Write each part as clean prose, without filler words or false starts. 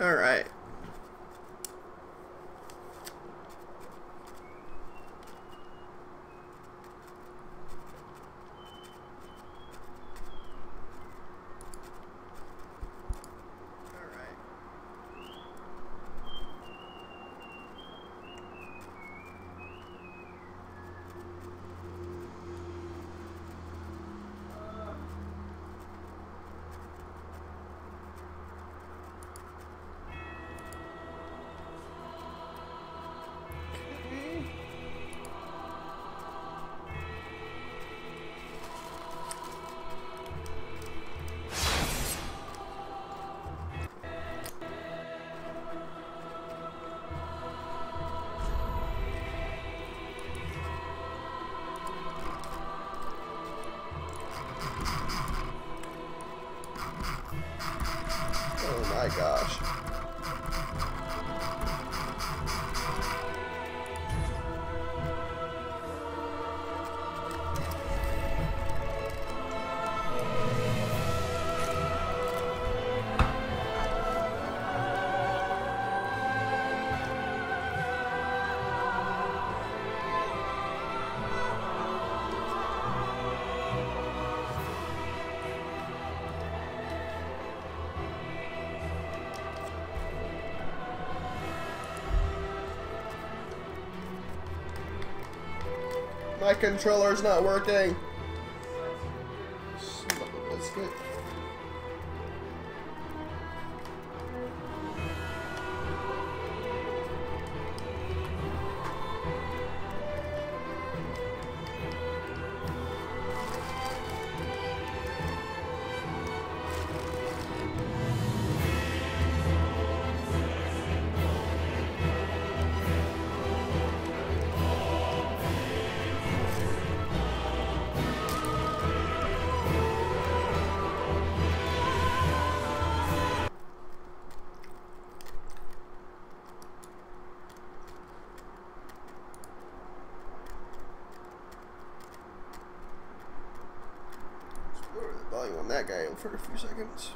Alright. Oh my gosh. My controller's not working. Son of a biscuit. Lower the volume on that guy for a few seconds.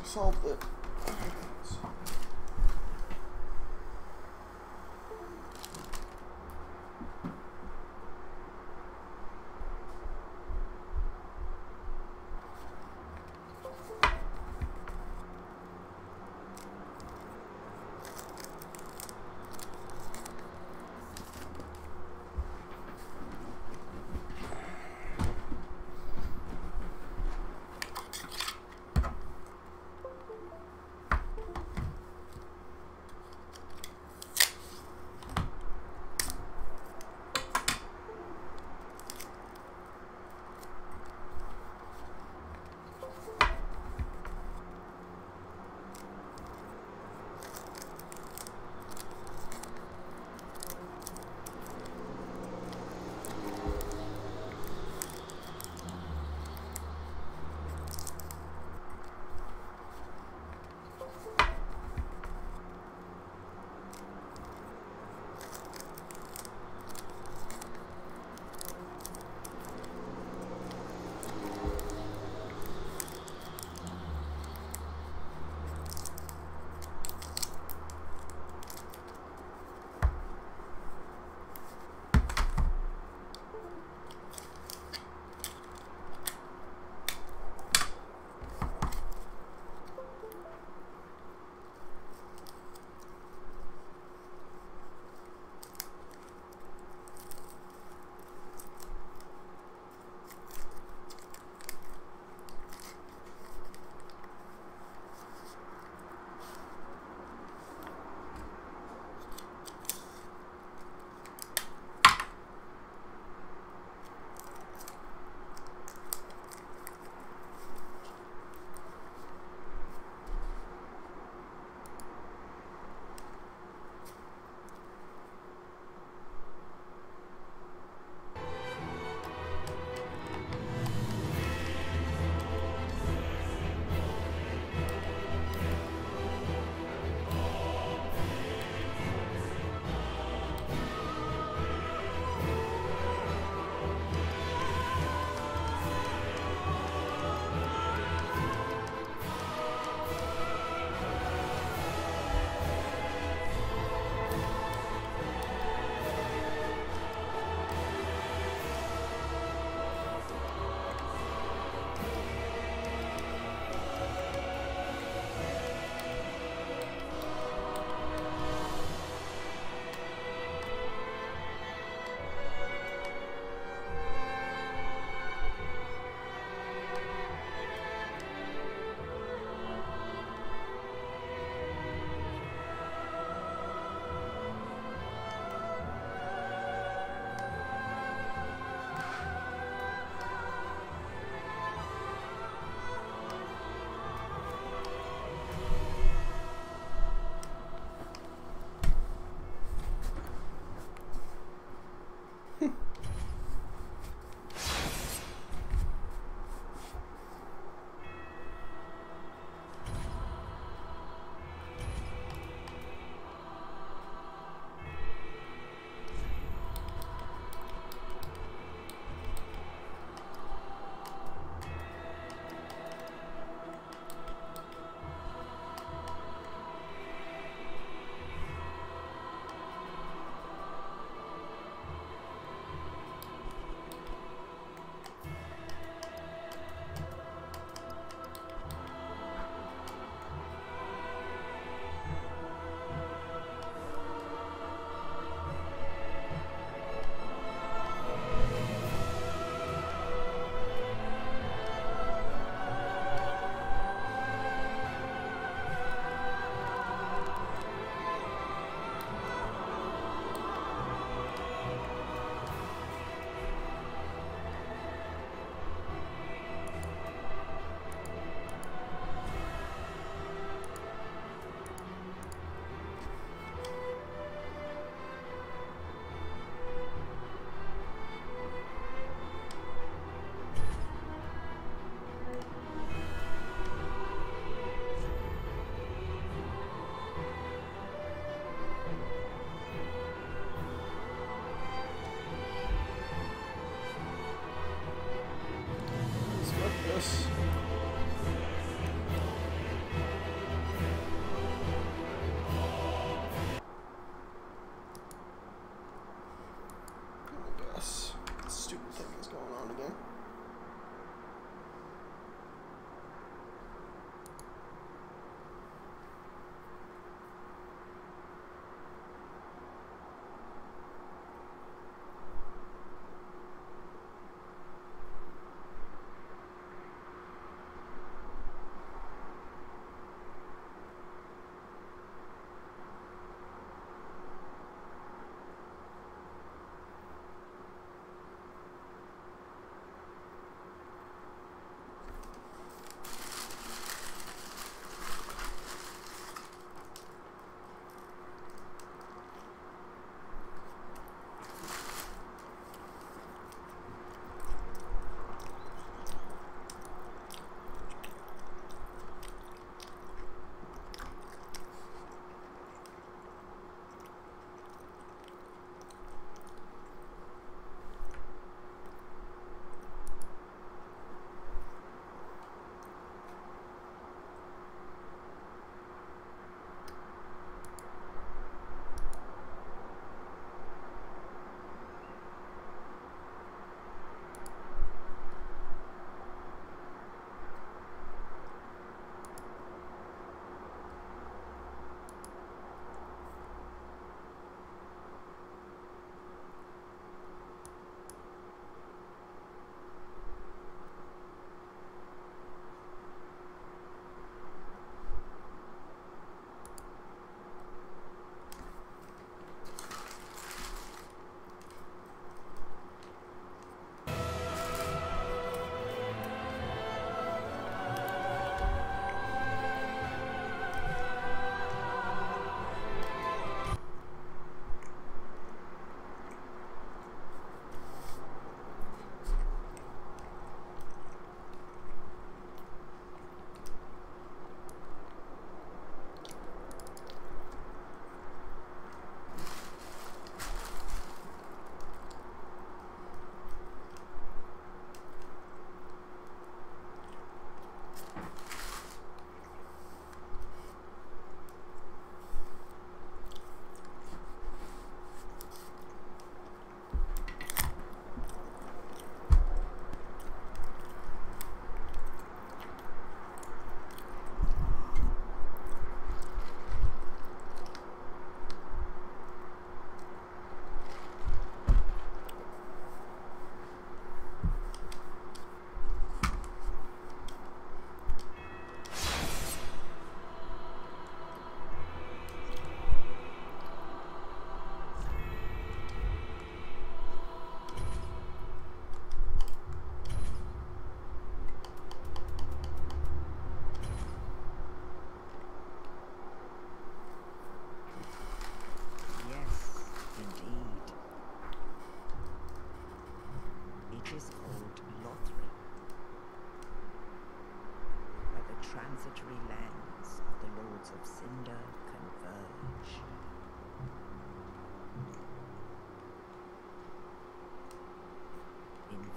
Solved it.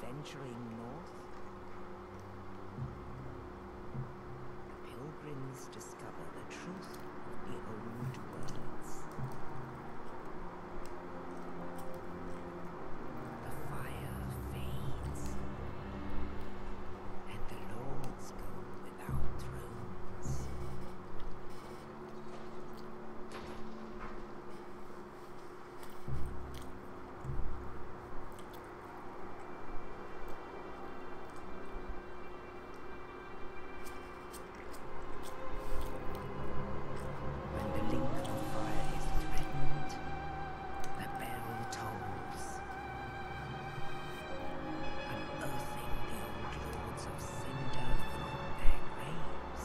venturing north, the pilgrims discover the truth of the old words. The fire fades, and the lords go without thrones. When the link of fire is threatened, the bell tolls, unearthing the old lords of Cinder from their graves.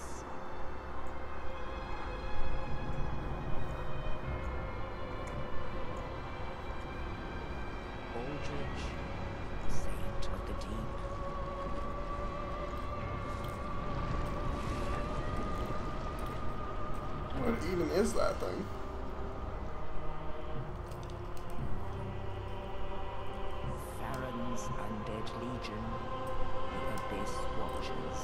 Aldrich, saint of the deep, What even is that thing? Farron's undead legion, the Abyss Watchers.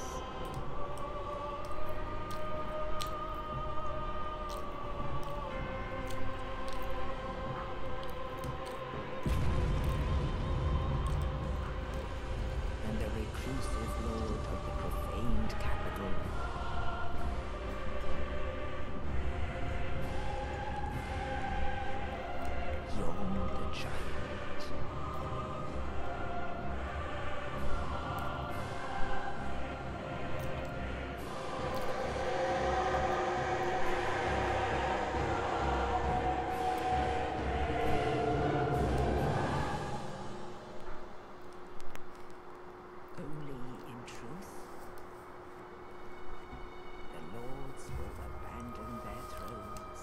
And the reclusive lord of the profaned capital. Yon the giant. Only in truth, the lords will abandon their thrones.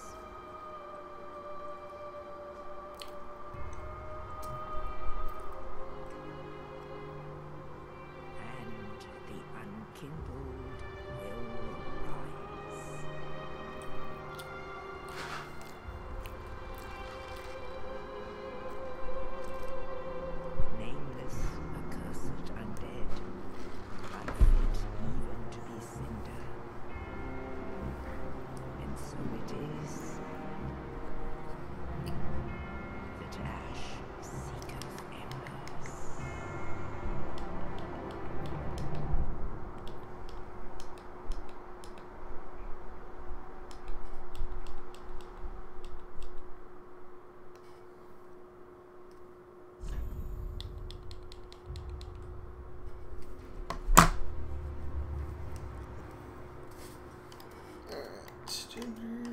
And the unkindled will rise. Nameless, accursed undead, unfit even to be cinder. And so it is that ash seeketh embers. Alright, gender.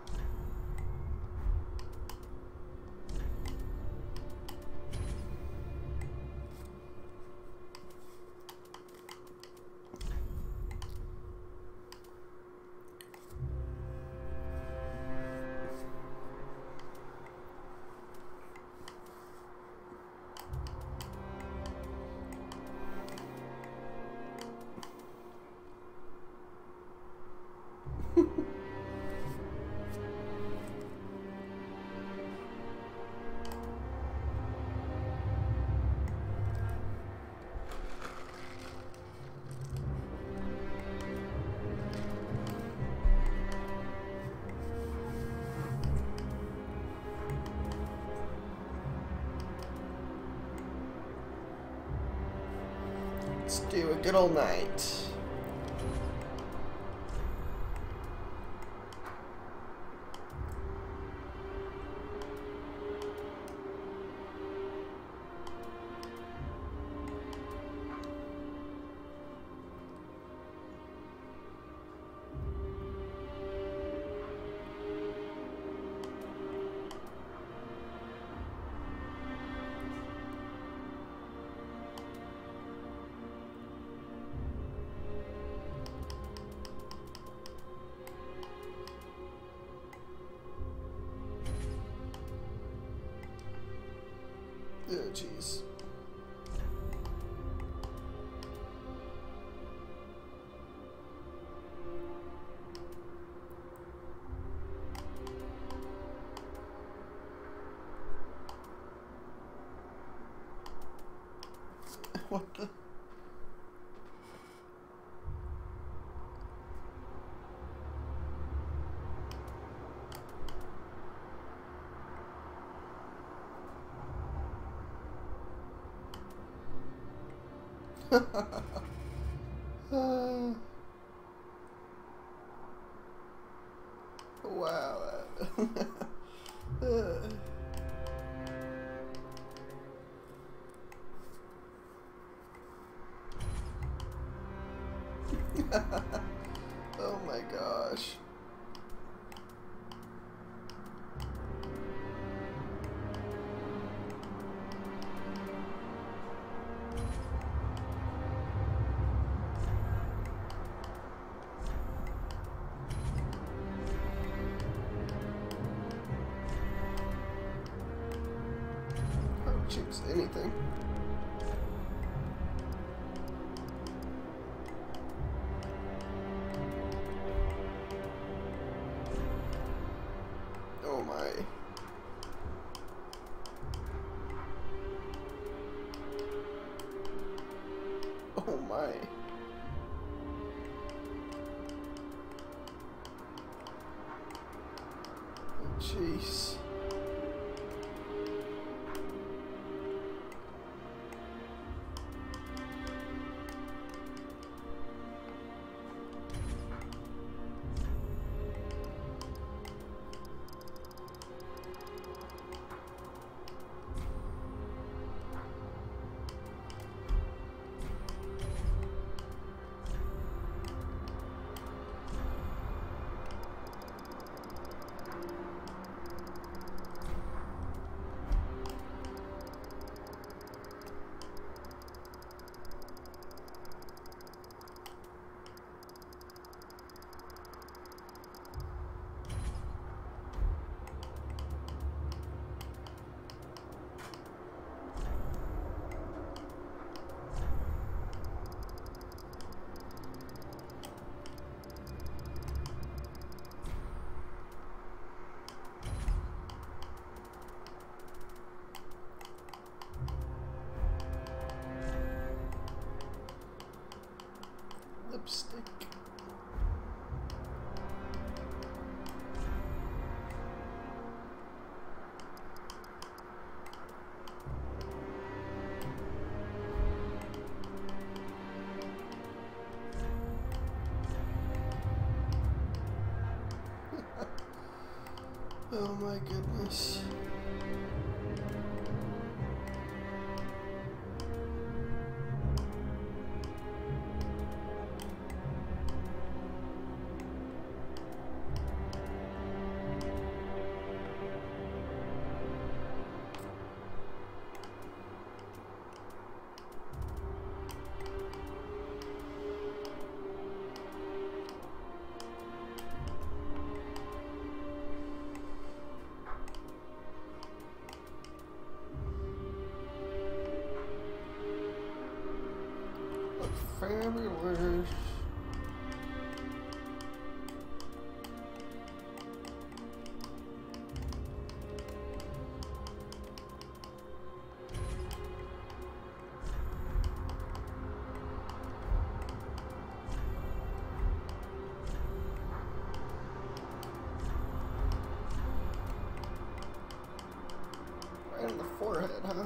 Let's do a good old night. Oh, jeez. What the? Wow. Oh my gosh. Hard chips anything. Oh my. Oh my. Jeez. Lipstick. Oh my goodness. Fabulous. Right on the forehead, huh?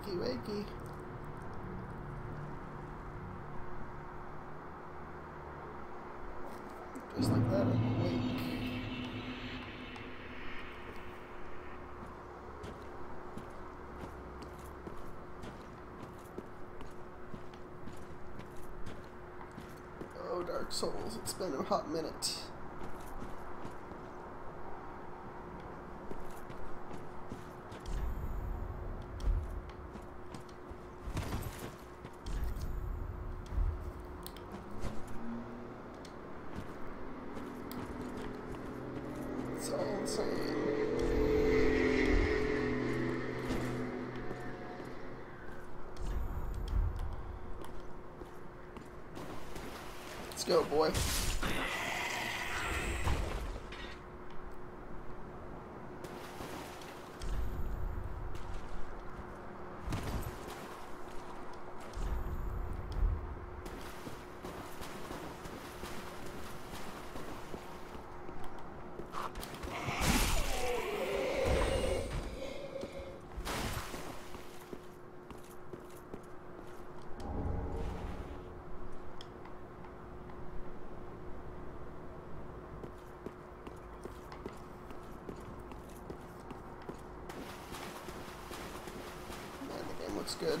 Wakey, wakey. Just like that, I'm awake. Oh, Dark Souls, it's been a hot minute. It's all insane. Let's go, boy. Looks good.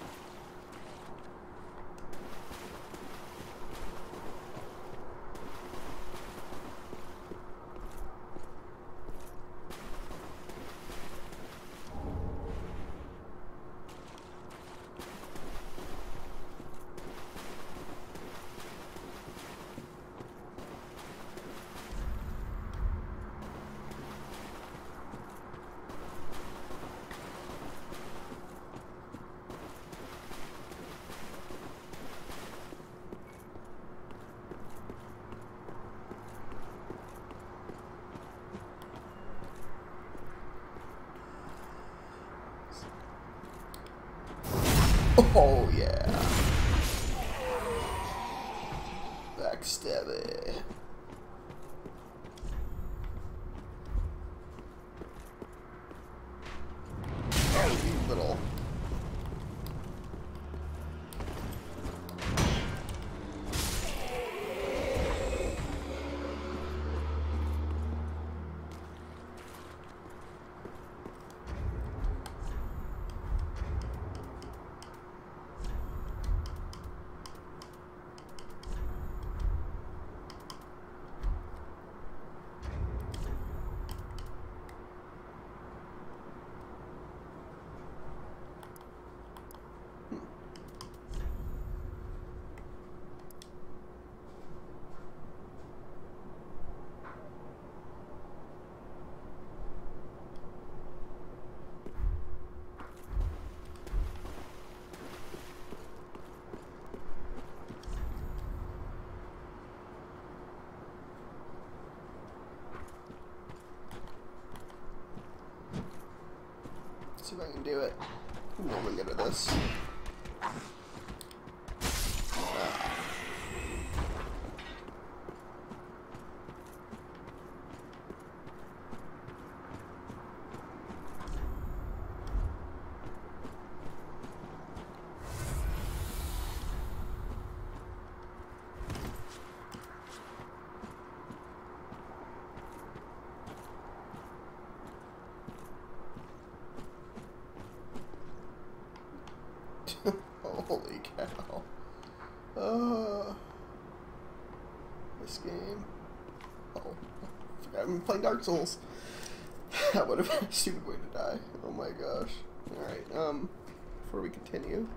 Oh yeah. Backstabby. Oh, you little. See if I can do it. I'm normally good at this. Holy cow. This game. Oh, I forgot I'm playing Dark Souls. That would have been a stupid way to die. Oh my gosh. Alright, before we continue.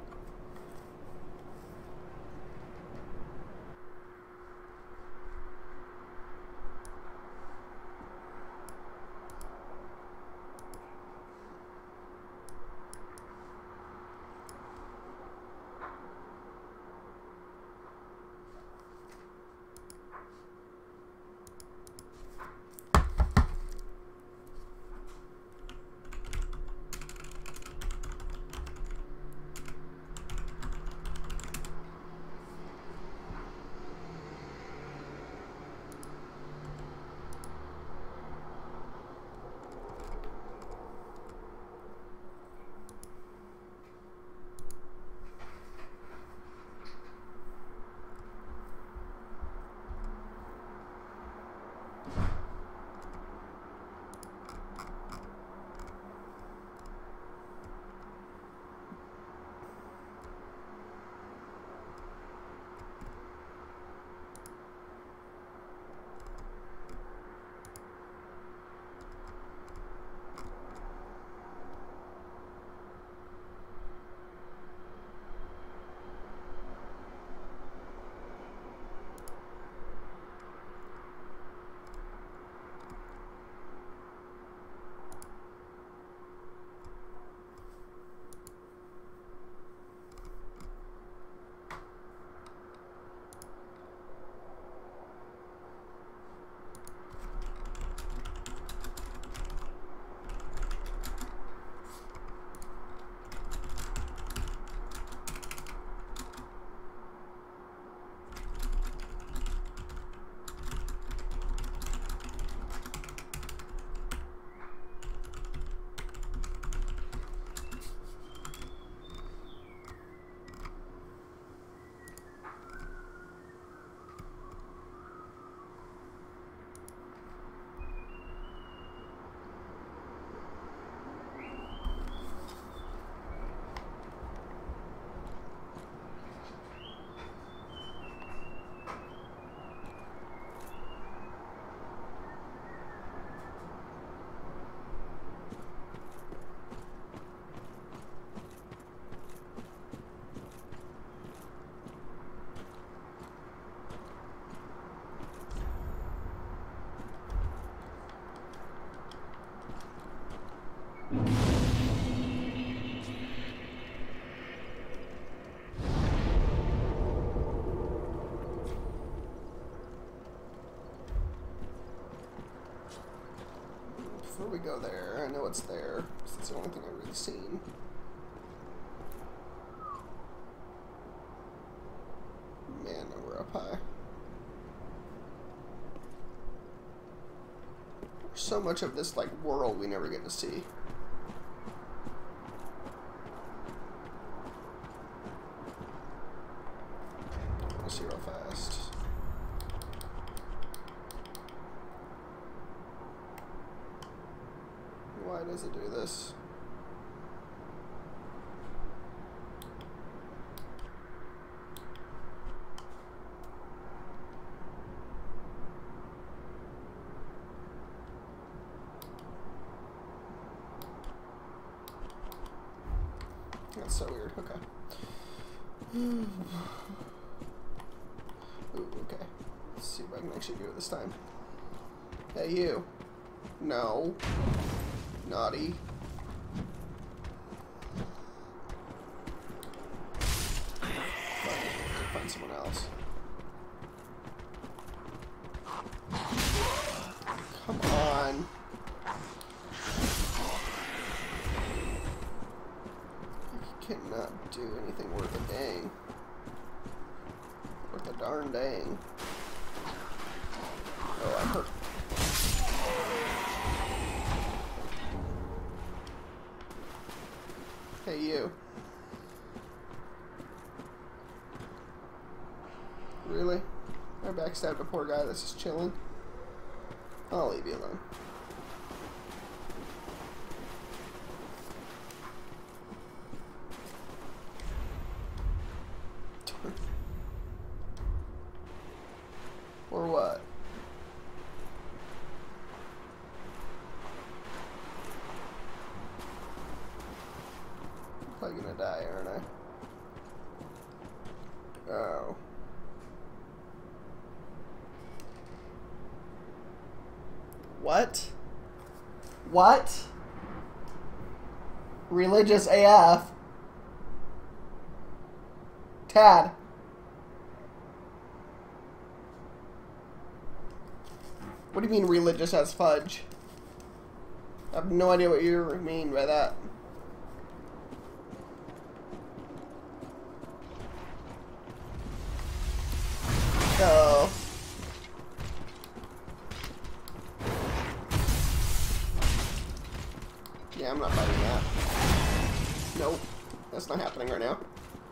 before we go there, I know it's there. That's the only thing I've really seen. Man, we're up high. There's so much of this, like, world we never get to see. Let's see real fast. Why does it do this? That's so weird. Okay. Ooh, okay. Let's see if I can actually do it this time. Hey, you. No. Naughty. Find someone else. Come on. Cannot do anything worth a dang. Worth a darn dang. Oh, I'm hurt. Hey, you. Really? I backstabbed a poor guy that's just chilling? I'll leave you alone. Or what? I'm probably gonna die, aren't I? Oh. What? What? Religious AF. Tad. What do you mean religious as fudge? I have no idea what you mean by that. Oh. Yeah, I'm not fighting that. Nope. That's not happening right now.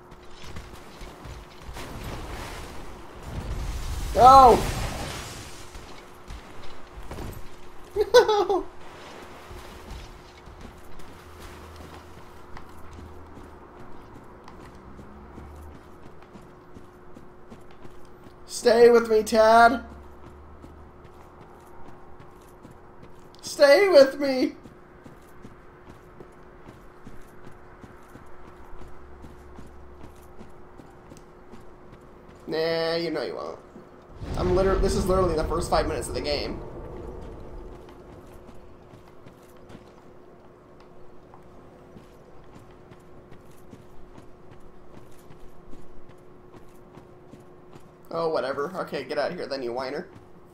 Oh! No! Stay with me, Tad. Stay with me. Nah, you know you won't. This is literally the first 5 minutes of the game. Oh, whatever. Okay, get out of here then, you whiner.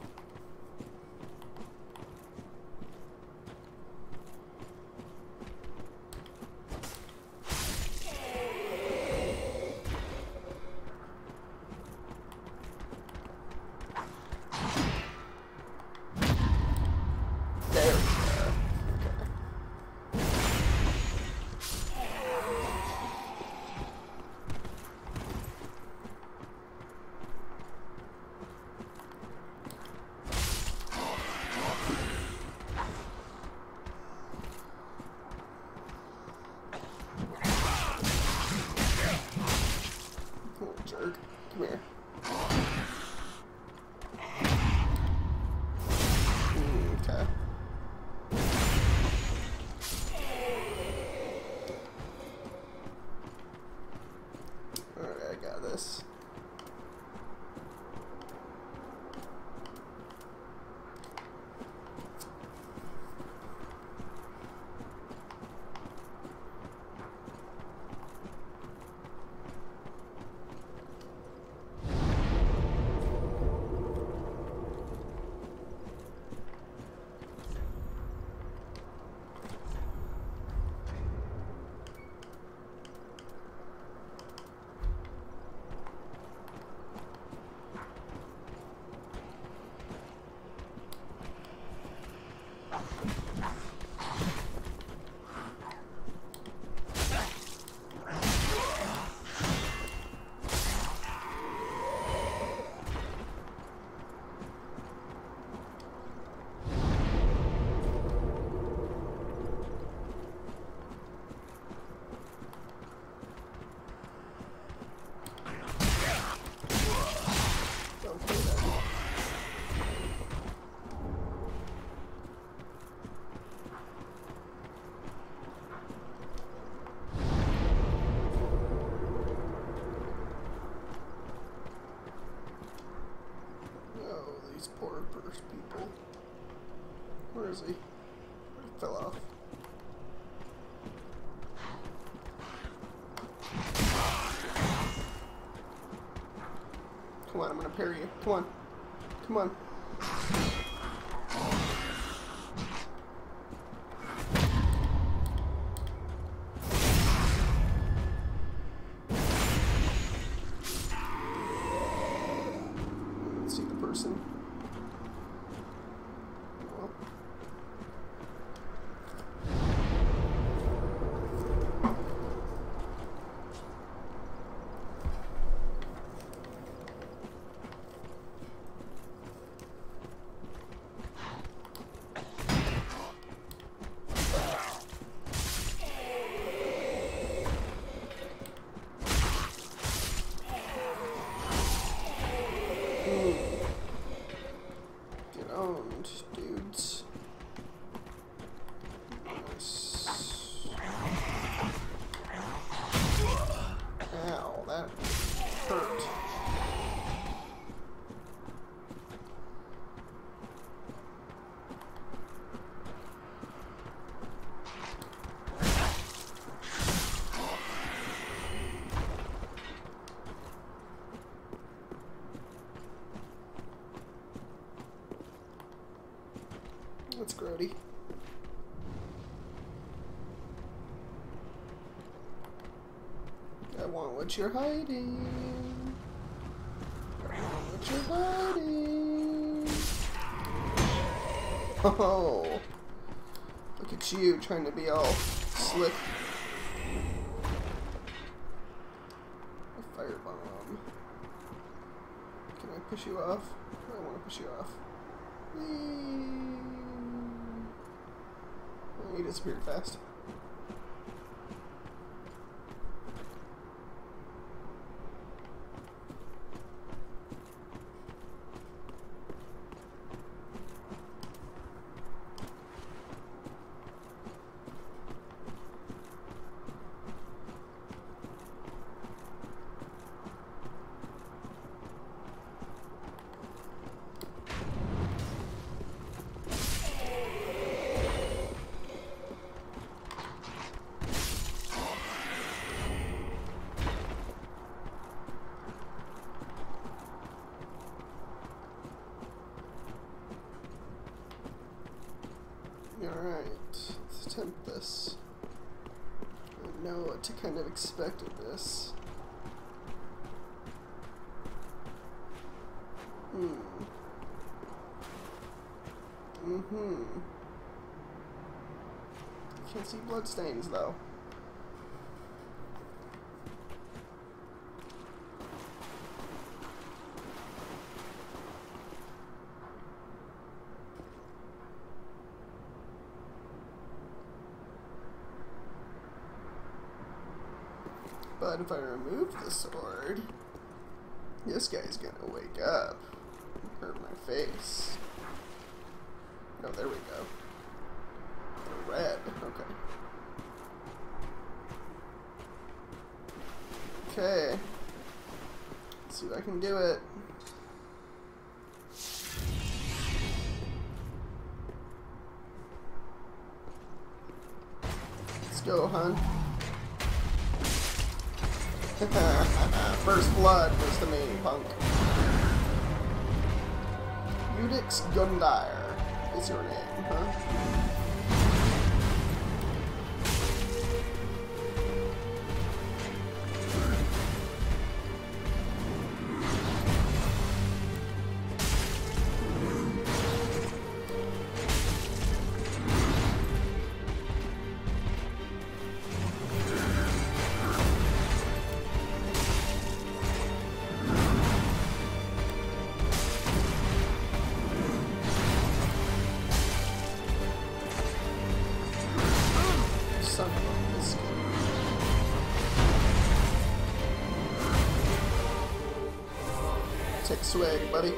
There we go. These poor first people. Where is he? He fell off. Come on, I'm gonna parry you. Come on. Come on. Let's see the person. Well. Get owned, dudes. Nice. Ow, that hurt. That's grody. I want what you're hiding. I want what you're hiding. Oh, look at you trying to be all slick. A firebomb. Can I push you off? I don't want to push you off. Oh, he disappeared fast. Alright, let's attempt this. I know what to kind of expect of this. Can't see bloodstains though. But if I remove the sword, this guy's gonna wake up and hurt my face. Oh, there we go. The red, okay. Okay. Let's see if I can do it. Let's go, hon. First blood was the main punk. Udix Gundire is your name, huh? Son of a biscuit. Take swag, buddy.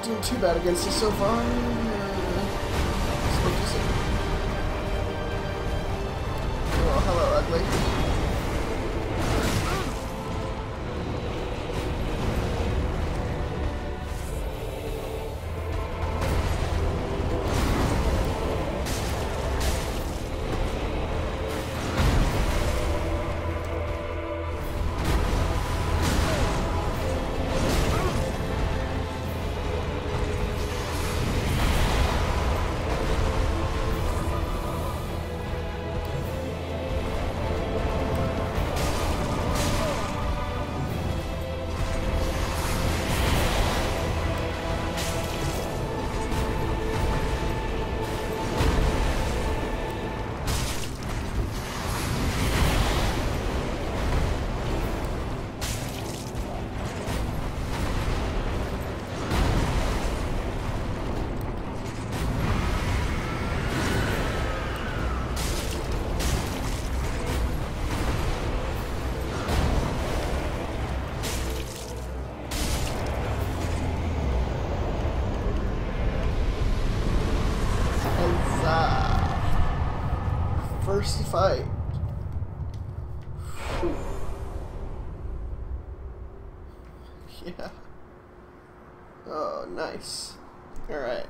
doing too bad against us so far. Oh, hello, ugly. First fight. Yeah. Oh, nice. Alright.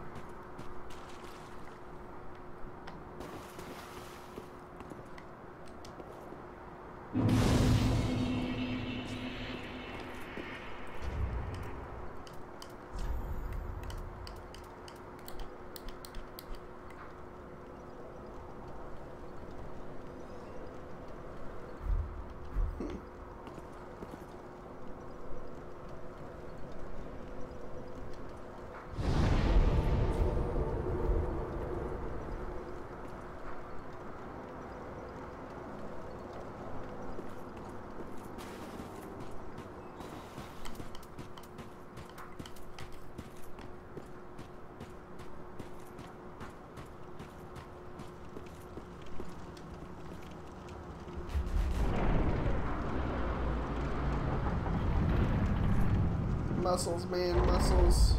Muscles, man, muscles.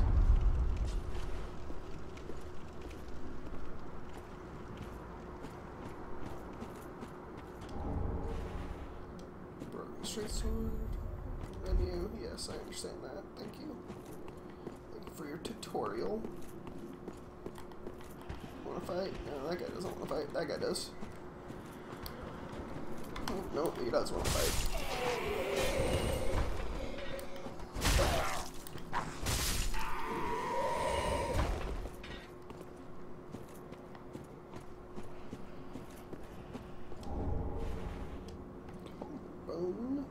Broken straight sword. Menu. Yes, I understand that. Thank you. Thank you for your tutorial. Wanna fight? No, that guy doesn't want to fight. That guy does. Oh, no, he does want to fight. Bone.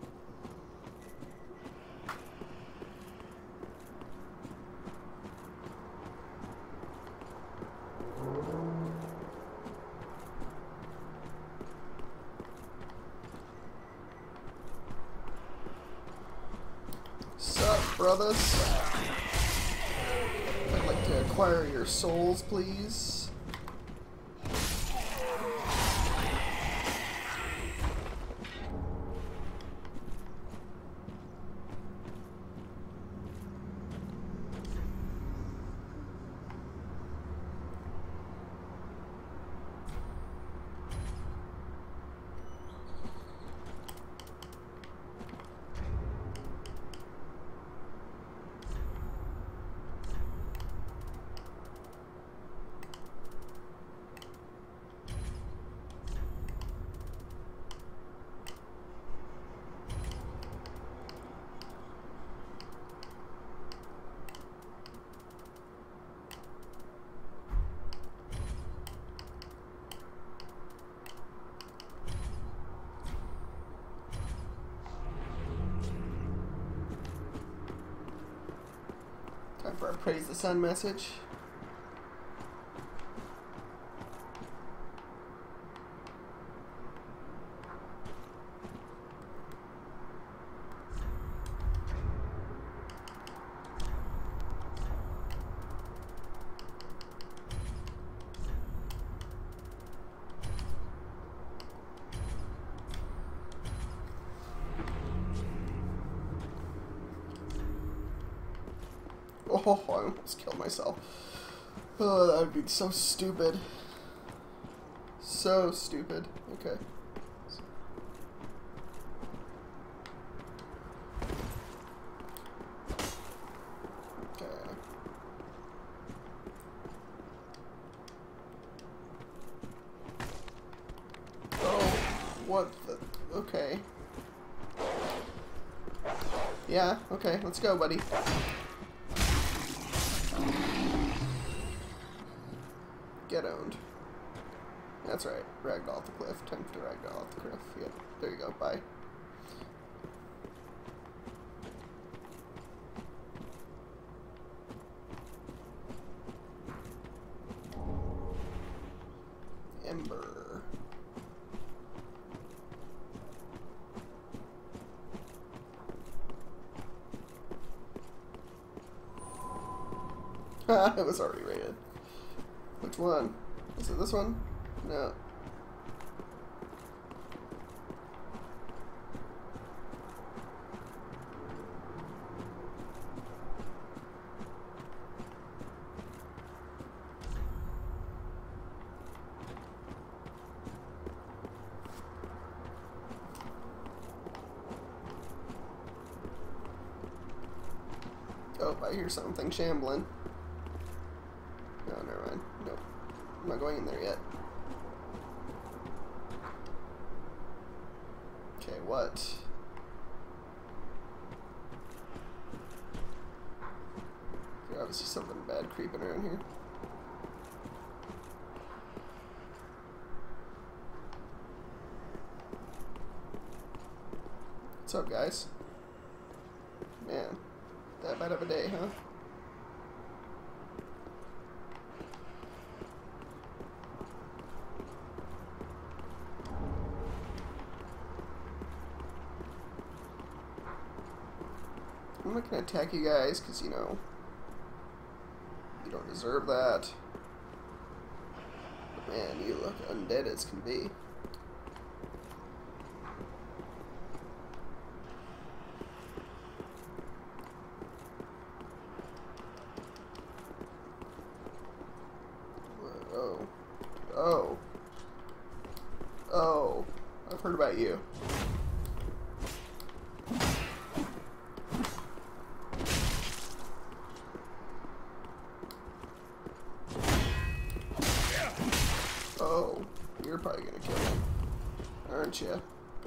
Sup, brothers? I'd like to acquire your souls, please. Time for our Praise the Sun message. Oh, I almost killed myself. Oh, that would be so stupid. So stupid. Okay. What the? Okay. Yeah, okay, let's go, buddy. Get owned. That's right. Ragdoll off the cliff. Time to ragdoll off the cliff. Yep. There you go. Bye. Ember. It was already rated. Which one? Is it this one? No. Oh, I hear something shambling. No, never mind. Nope. I'm not going in there yet. Okay, what? There's obviously something bad creeping around here. What's up, guys? Man, that bad of a day, huh? I'm not gonna attack you guys, because, you know, you don't deserve that. But man, you look undead as can be. Oh. Oh. Oh. I've heard about you. Oh, you're probably gonna kill him, aren't you?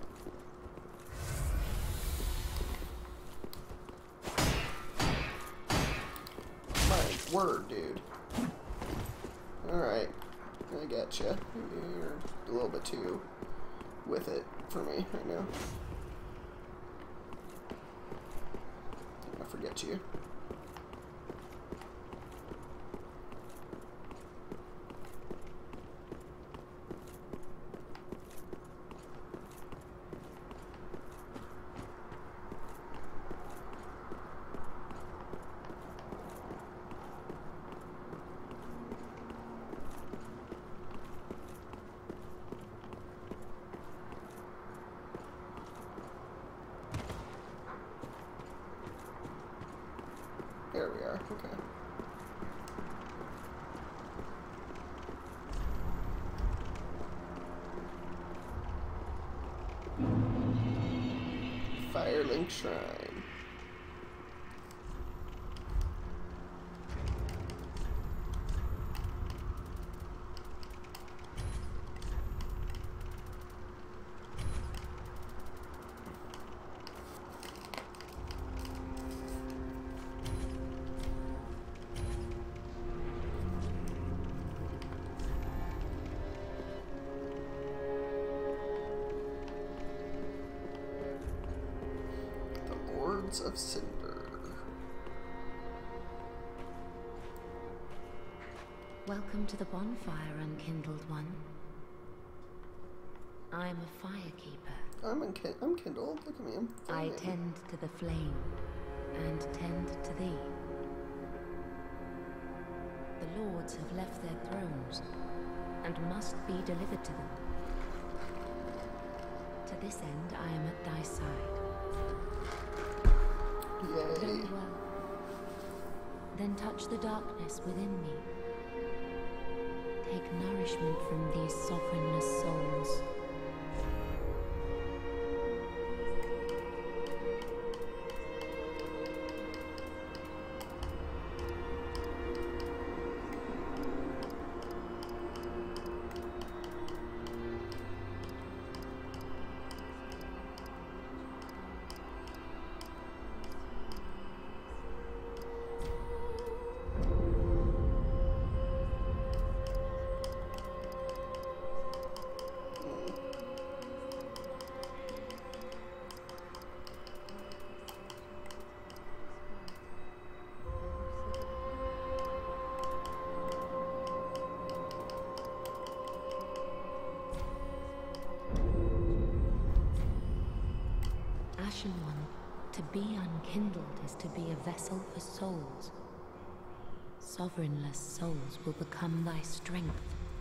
My word, dude. Alright, I getcha. You're a little bit too with it for me right now. I forget you. There we are, okay. Firelink Shrine. Of Cinder. Welcome to the bonfire, unkindled one. I'm a firekeeper. I'm kindled. Look at me. I tend to the flame and tend to thee. The lords have left their thrones and must be delivered to them. To this end, I am at thy side. Yay. Very well. Then touch the darkness within me. Take nourishment from these sovereignless souls. Ashen One, to be unkindled is to be a vessel for souls. Sovereignless souls will become thy strength.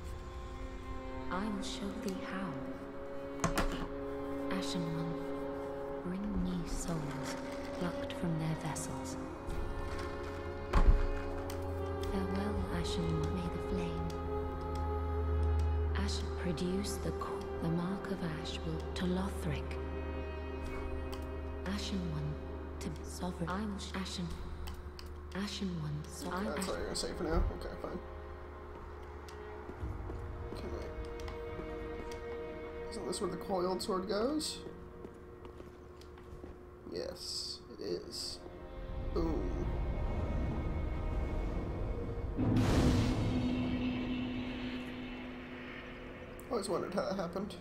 I will show thee how. Ashen One, bring me souls plucked from their vessels. Farewell, Ashen One, may the flame. Ash produce the mark of ash will to Lothric. Ashen One, to sovereign. I will Ashen One, so I. That's what you're gonna say for now? Okay, fine. Can I... Isn't this where the coiled sword goes? Yes, it is. Boom. Always wondered how that happened.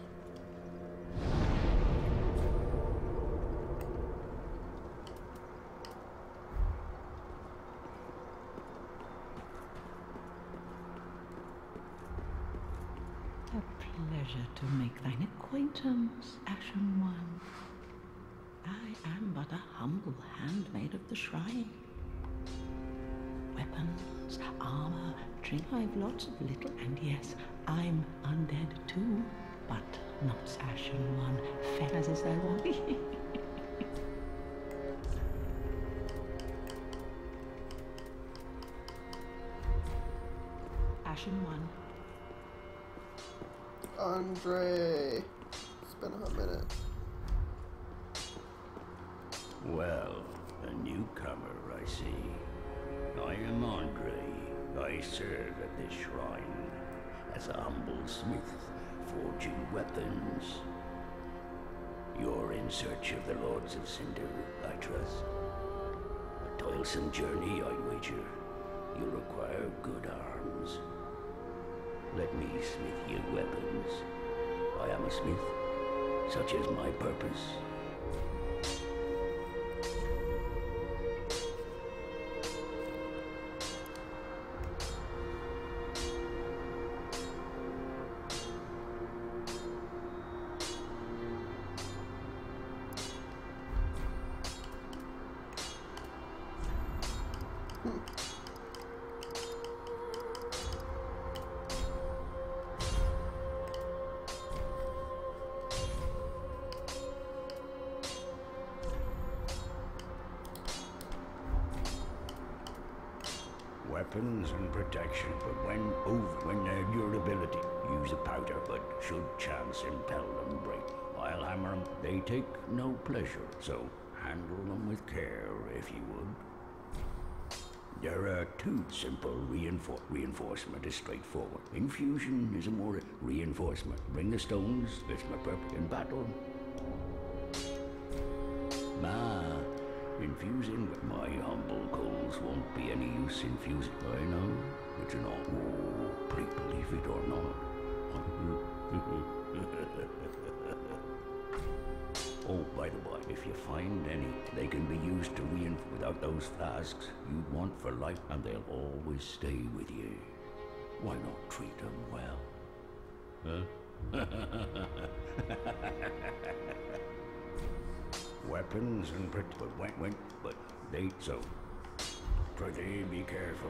Pleasure to make thine acquaintance, Ashen One. I am but a humble handmaid of the shrine. Weapons, armor, drink, I've lots of little, and yes, I'm undead too, but not Ashen One, fair as I want. Ashen One. Andre, it's been a hot minute. Well, a newcomer, I see. I am Andre. I serve at this shrine as a humble smith, forging weapons. You're in search of the Lords of Cinder, I trust. A toilsome journey, I wager. You require good arms. Let me smith you weapons. I am a smith. Such is my purpose. Weapons and protection, but when their durability, use a powder, but should chance impel them break, I'll hammer them. They take no pleasure, so handle them with care, if you would. There are two simple reinforcement is straightforward. Infusion is a more reinforcement. Bring the stones, it's my purpose in battle. Infusing with my humble coals won't be any use infusing. I know, but you know, please believe it or not. Oh, by the way, if you find any, they can be used to reinforce. Without those flasks, you'd want for life, and they'll always stay with you. Why not treat them well? Huh? Weapons and but they so. Pretty be careful.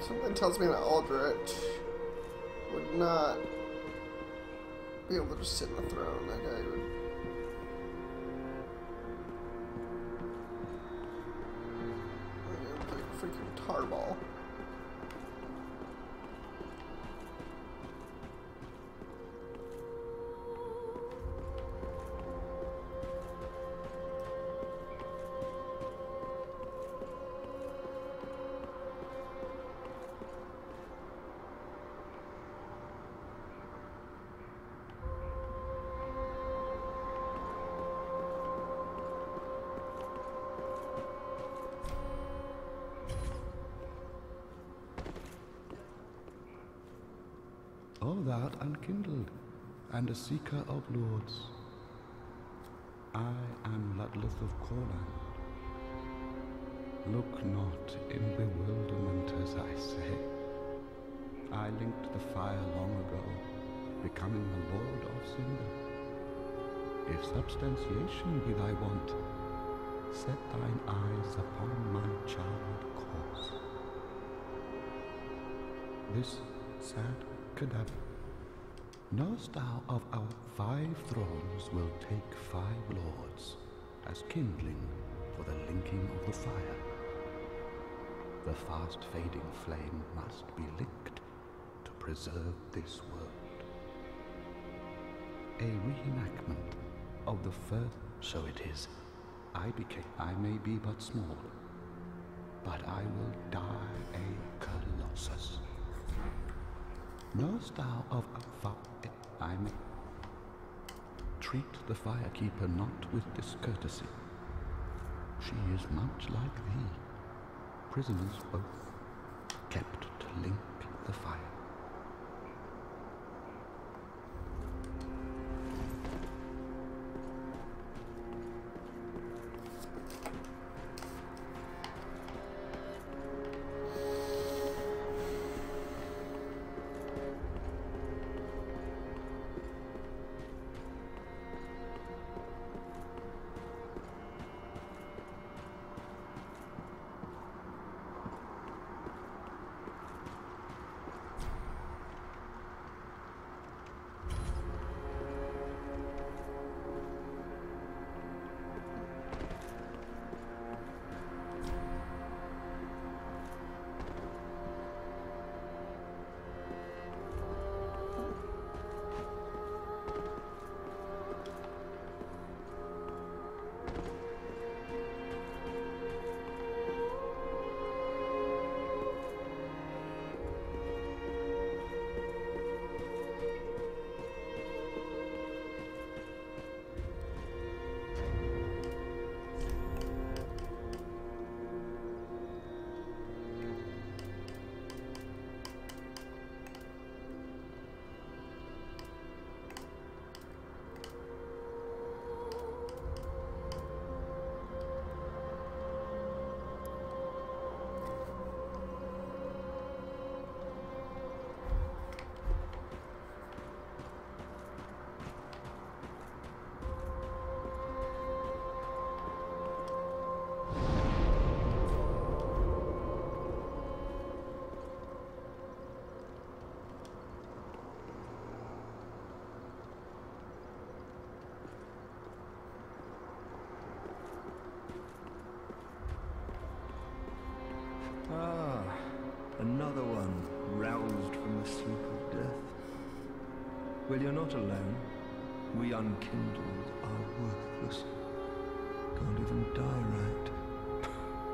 Something tells me that Aldrich would not be able to just sit in the throne. That guy would. Like a freaking tarball. All that unkindled, and a seeker of lords. I am Ludleth of Corland. Look not in bewilderment as I say. I linked the fire long ago, becoming the Lord of Cinder. If substantiation be thy want, set thine eyes upon my child course. This sad cadaver. Knowest thou of our 5 thrones will take 5 lords, as kindling for the linking of the fire. The fast fading flame must be licked to preserve this world. A reenactment of the first, so it is. I may be but small, but I will die a colossus. Knowest thou of a fire? I may treat the firekeeper not with discourtesy. She is much like thee, prisoners both, kept to link the fire. Another one roused from the sleep of death. Well, you're not alone. We unkindled are worthless. Can't even die right.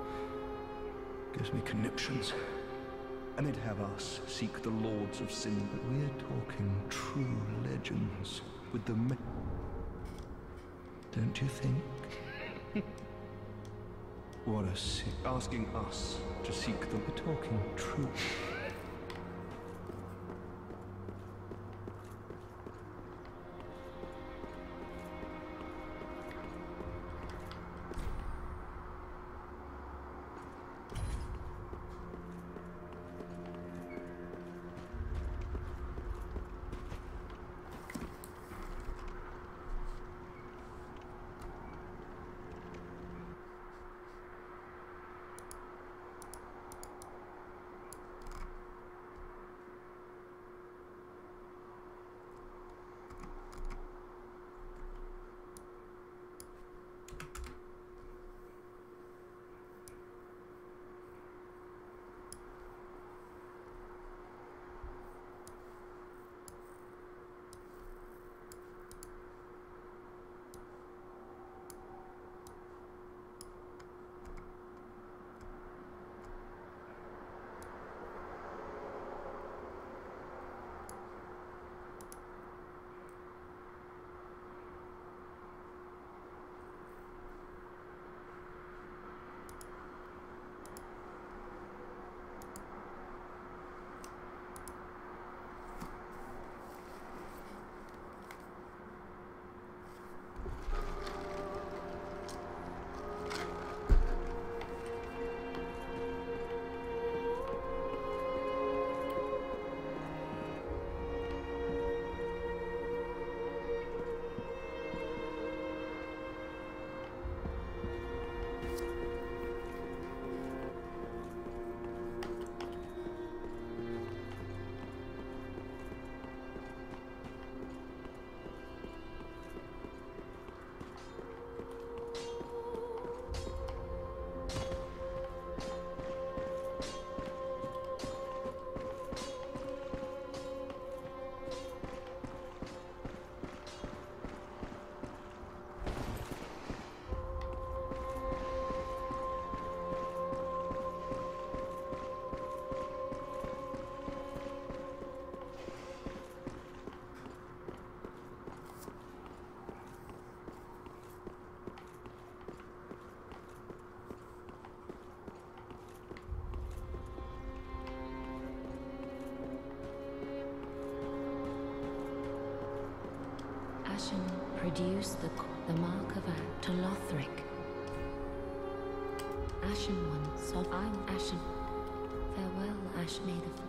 Gives me conniptions. And they'd have us seek the lords of sin, but we're talking true legends with the don't you think? What a sick. Asking us to seek them. We're talking truth. Ashen produce the mark of to Lothric. Ashen one, so I'm Ashen. Farewell, Ashen Maid of...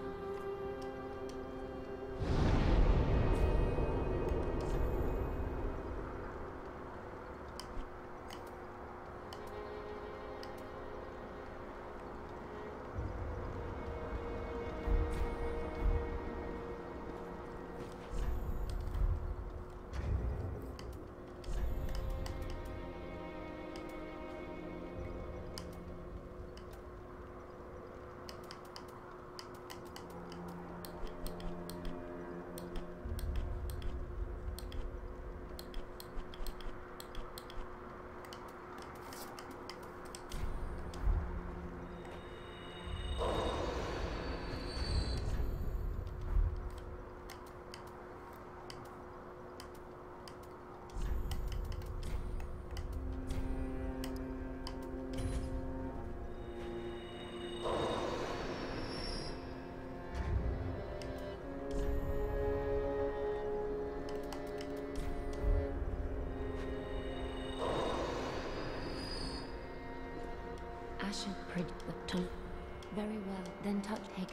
Ashen very well, then touch take.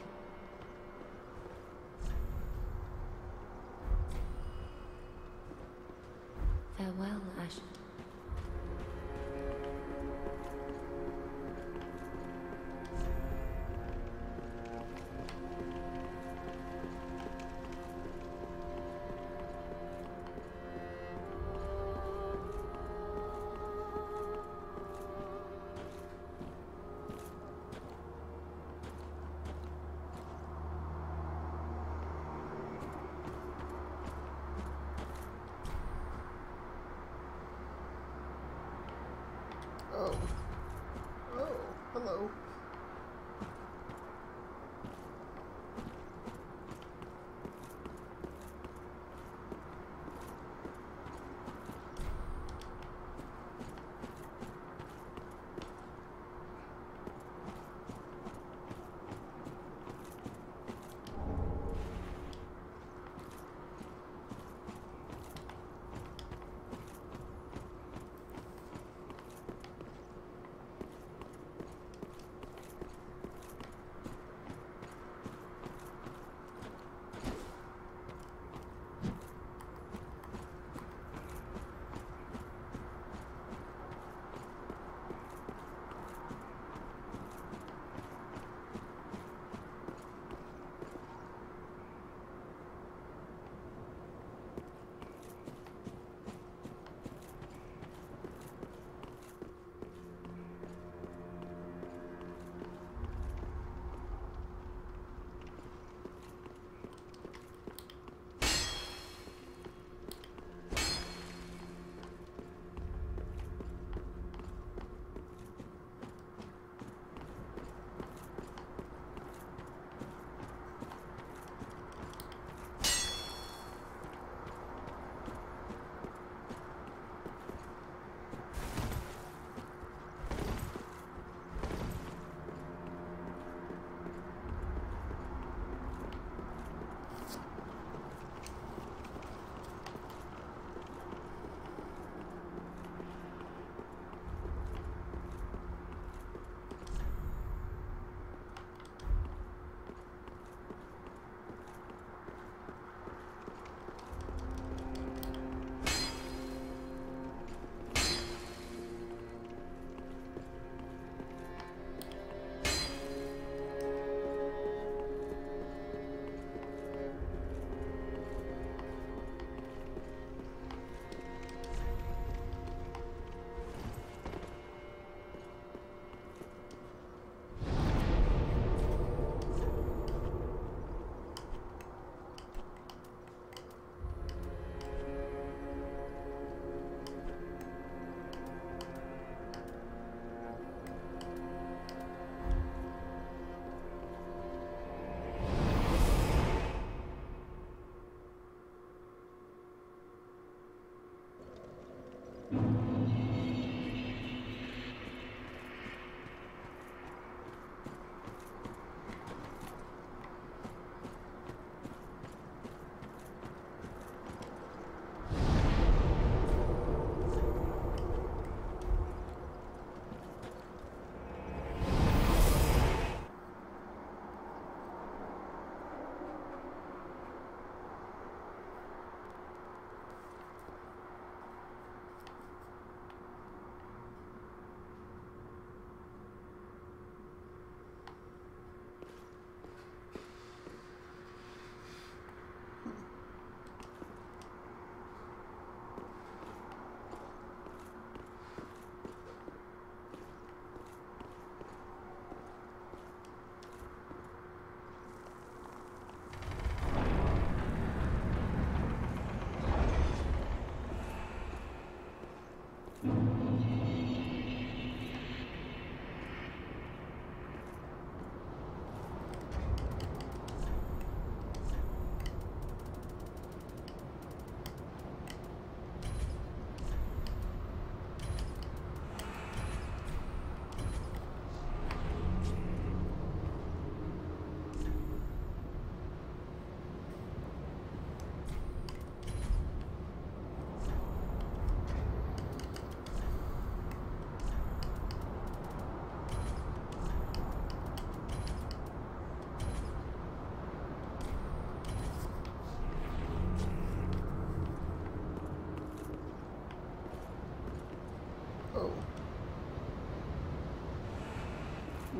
Farewell, Ashen. Oh. Oh, hello.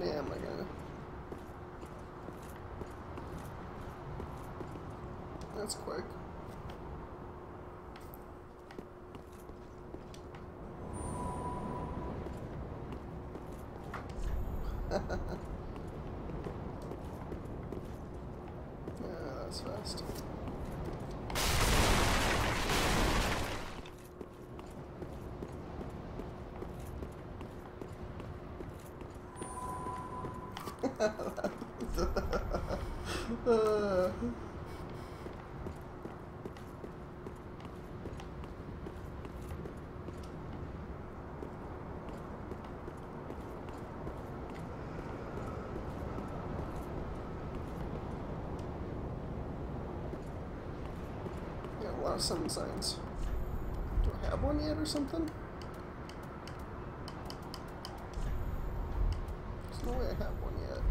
many am I gonna? That's quick. Yeah, that's fast. Yeah, a lot of sun signs. Do I have one yet or something? There's no way I have one yet.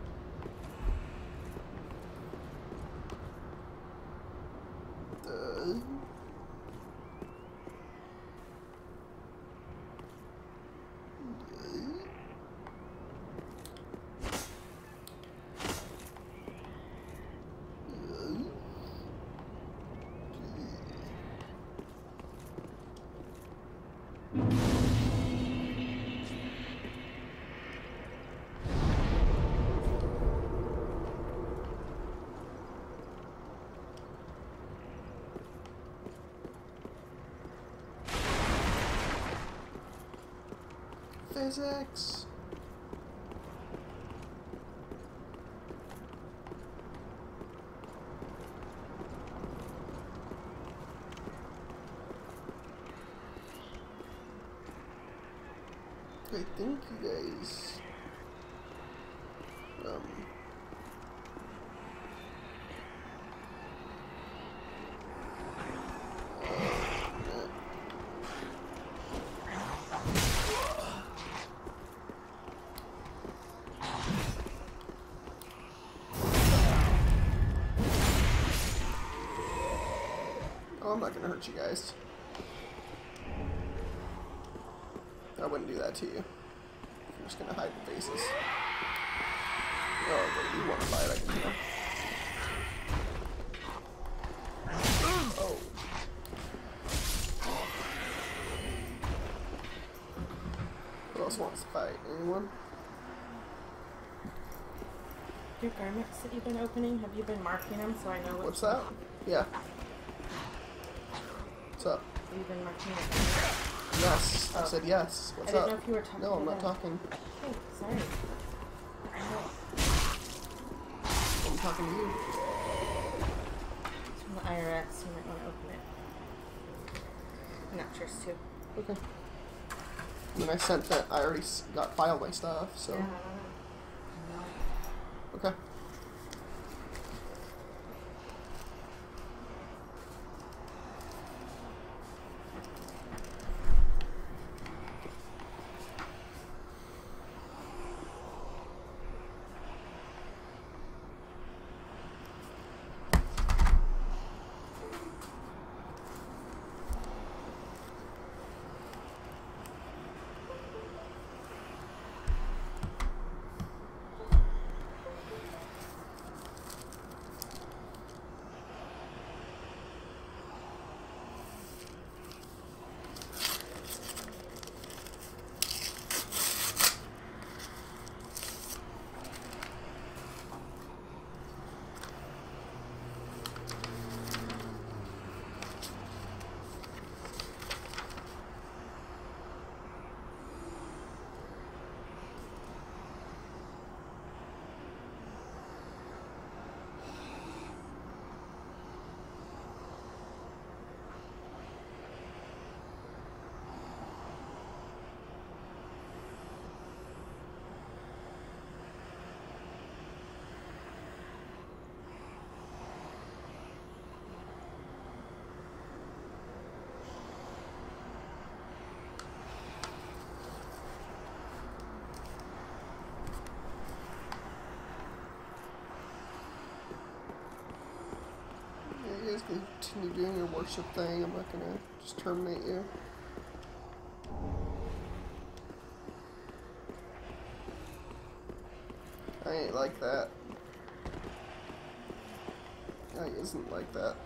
Physics. I think you guys I'm not gonna hurt you guys. I wouldn't do that to you. I'm just gonna hide the faces. Oh, wait, you want to fight, I can tell. Oh. Who else wants to fight? Anyone? Your garments that you've been opening, have you been marking them so I know What's that? Yeah. What's up? Have you been marking them? Yes. I said yes. What's I up? didn't know if you were talking. No, I'm not talking. Oh, sorry. I'm talking to you. It's from the IRS. You might want to open it. I'm not sure too. Okay. I mean, I sent that. I already got filed my stuff, so. Yeah. Okay. You guys continue doing your worship thing. I'm not gonna just terminate you. ain't like that. I isn't like that.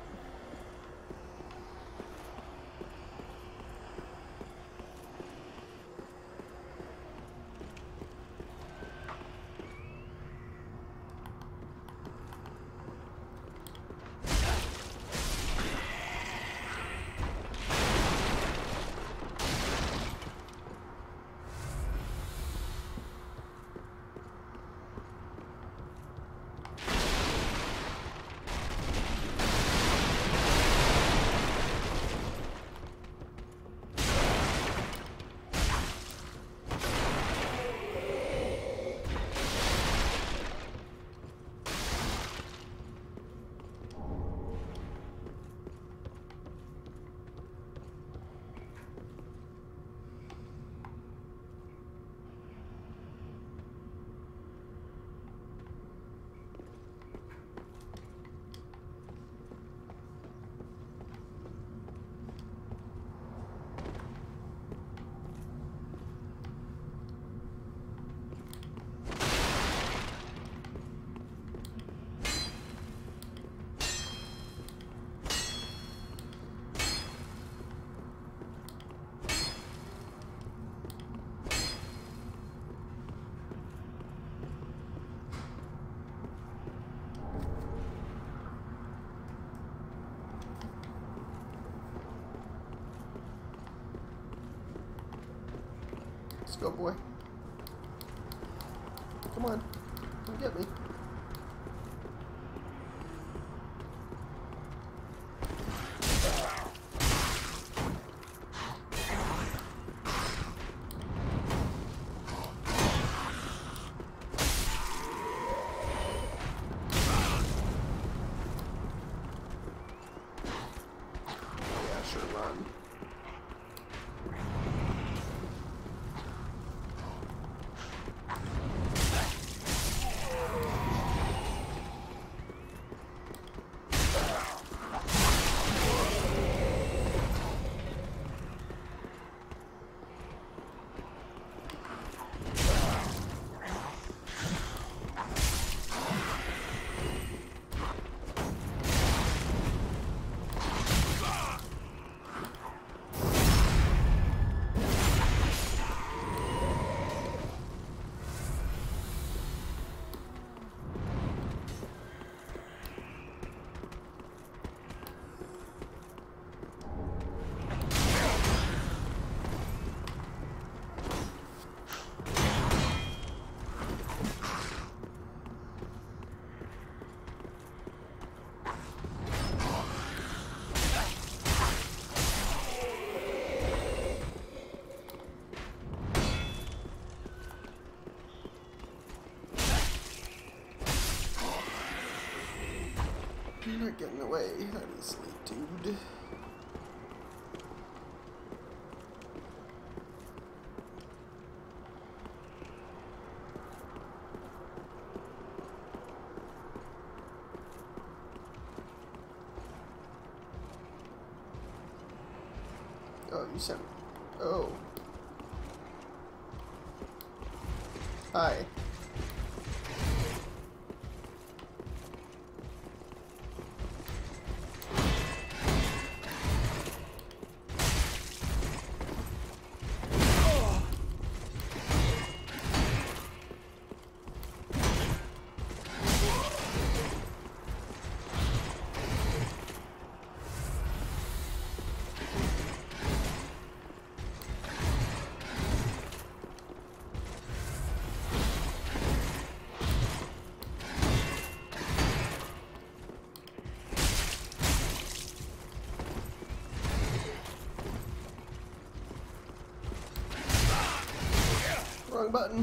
Let's go, boy. Come on. Come get me. Yeah, sure, run. You're not getting away that easily, dude. Oh, you sent me. Oh. Hi. Wrong button.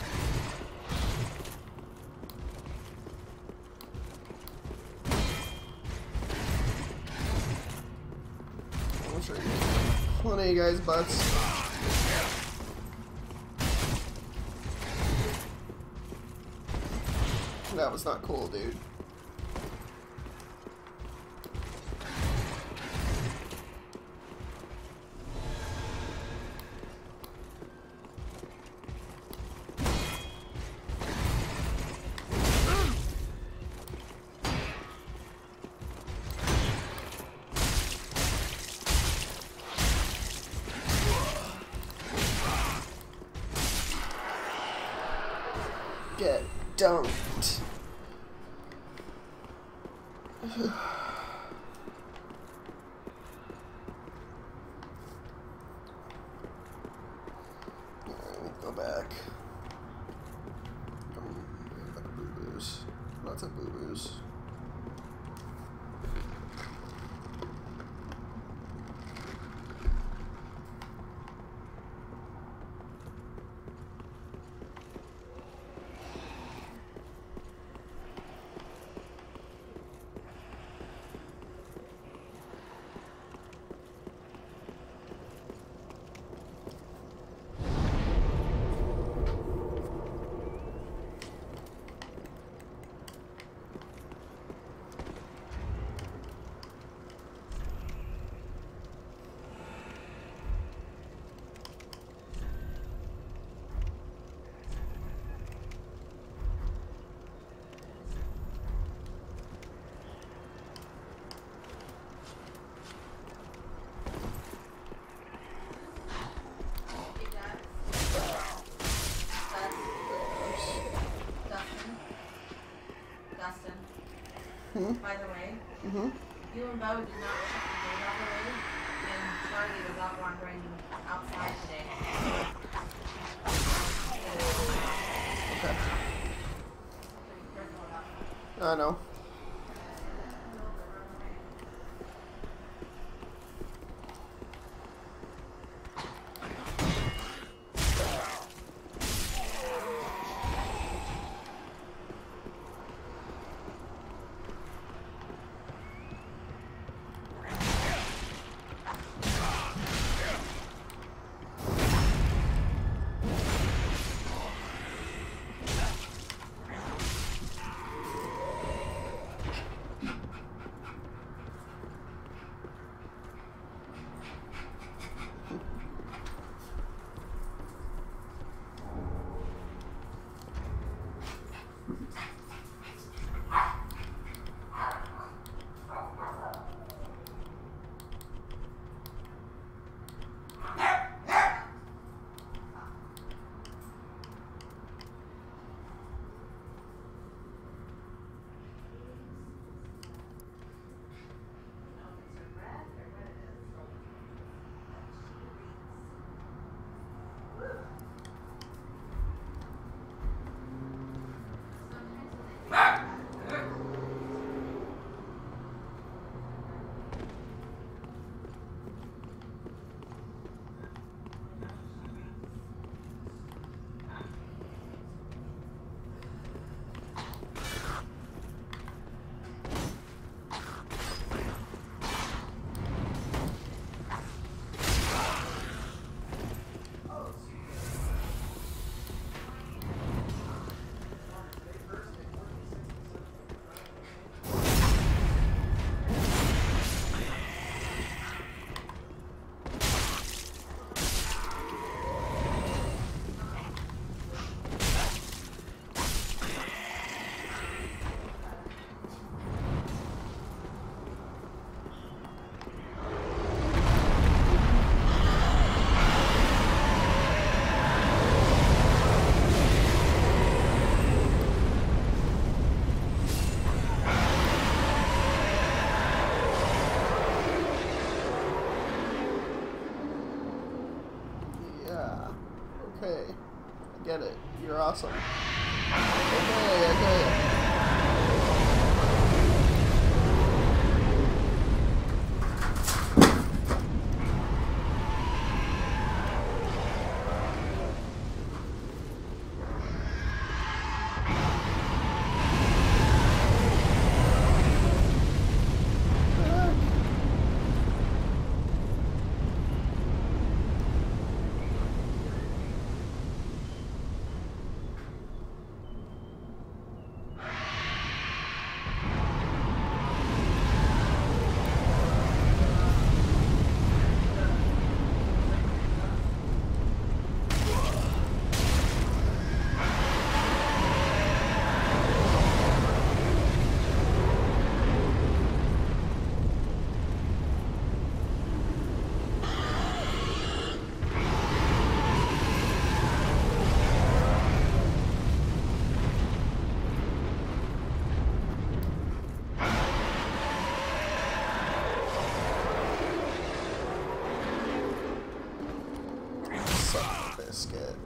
I'm sure you plenty of guys' butts. That was not cool, dude. get dunked. Go back. Boo-boos. Lots of boo-boos. By the way, you and Bo did not check the gate all the way, and Charlie was out wandering outside today. Okay. I know. Okay. I get it. You're awesome. Okay. biscuit.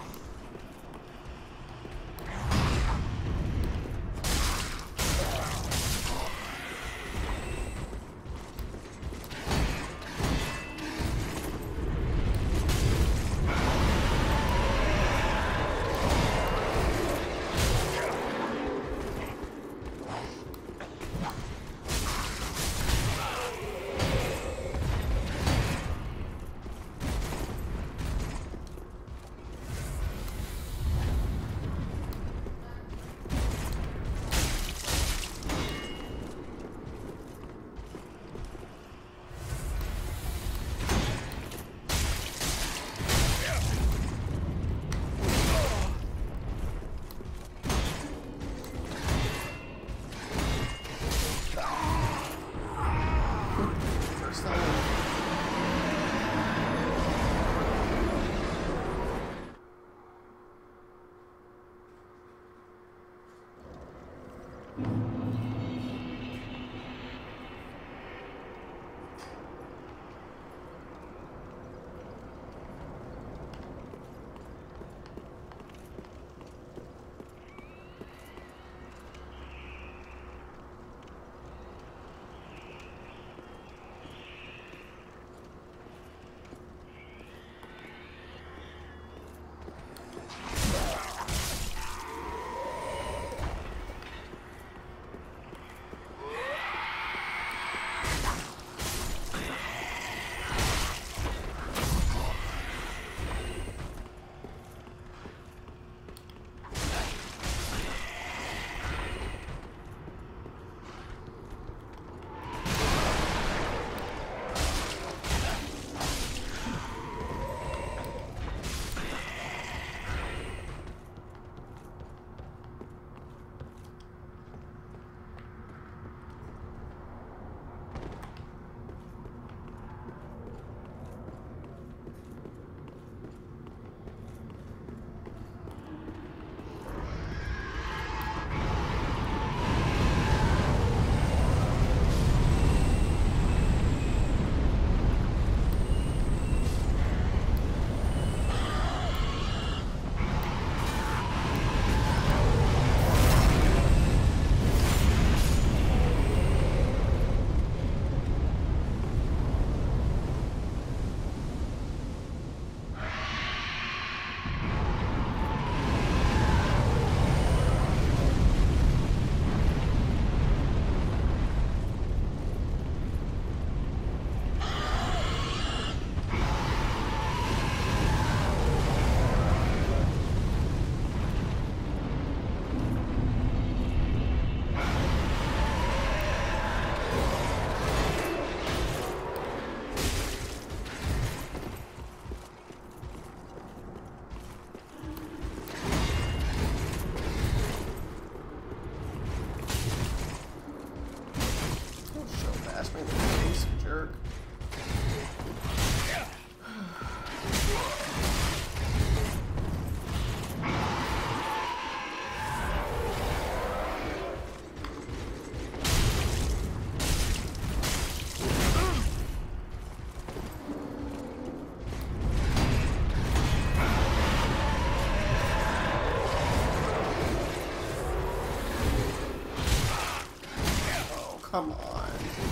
Come on.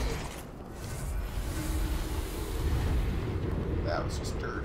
That was just dirty.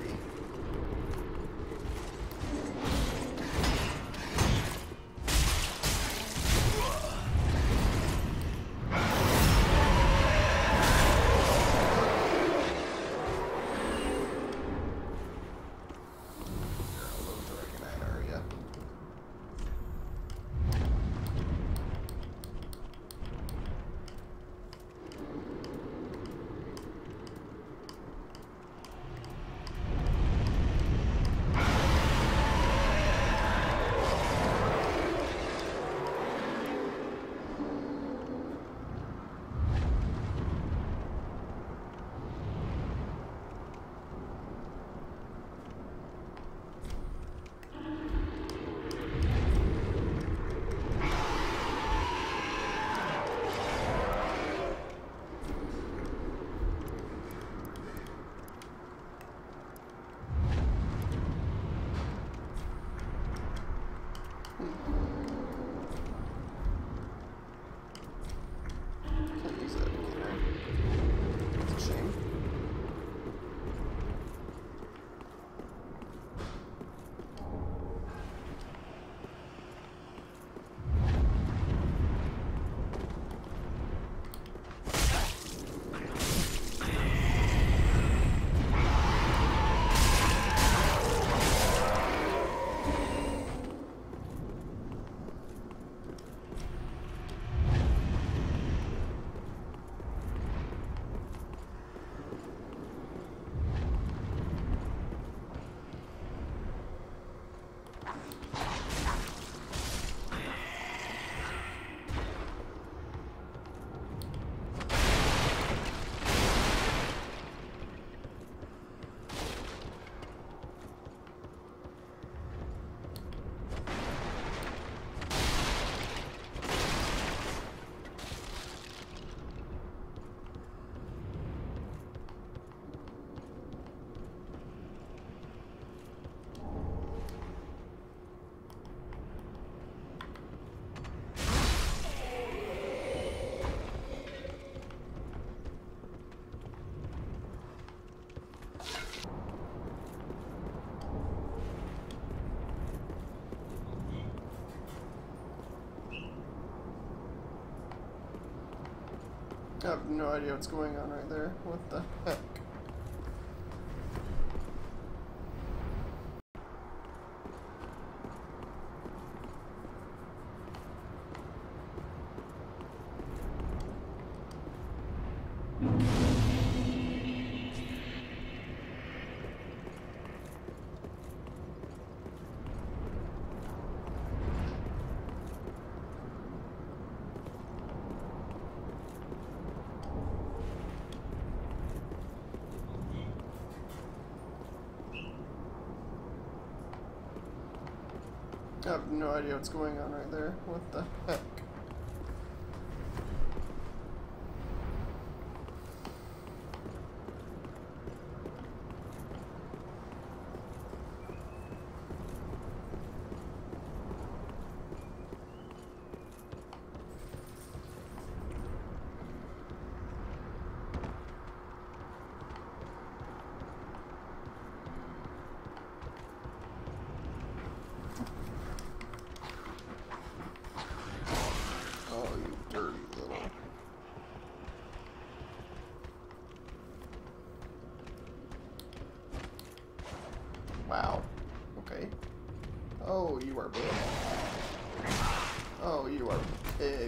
I have no idea what's going on right there. What the heck? I have no idea what's going on right there. What the heck? Wow. Okay. Oh, you are big. Oh, you are big.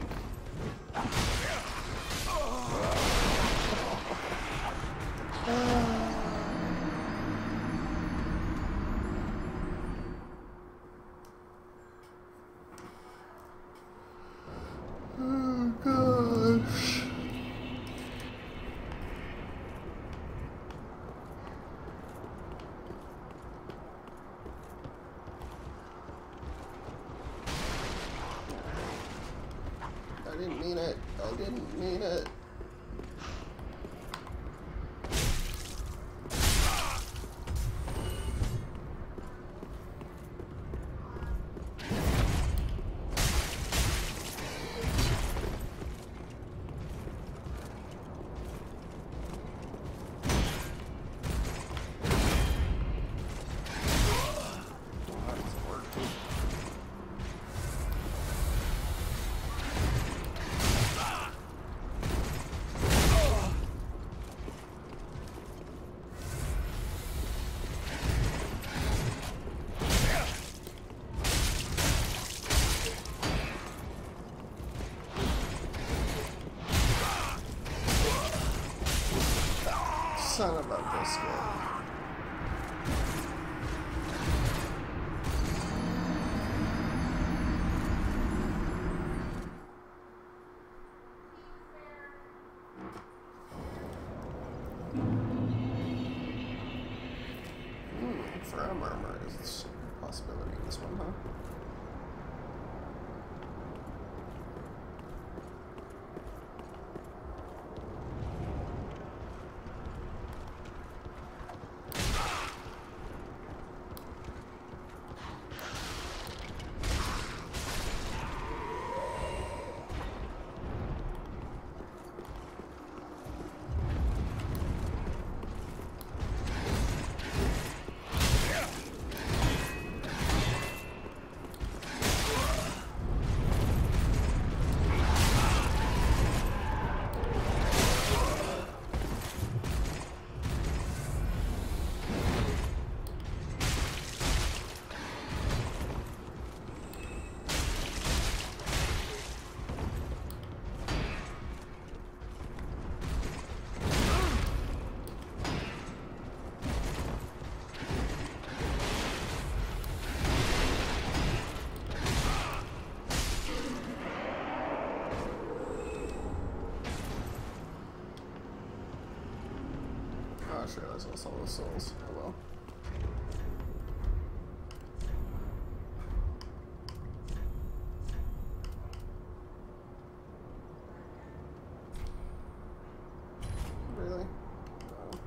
Oh, gosh. I didn't mean it. I didn't mean it. Son of a biscuit. Forever armor is a possibility in this one, huh? Oh, sure, that's also all the souls. Oh well. Really? No.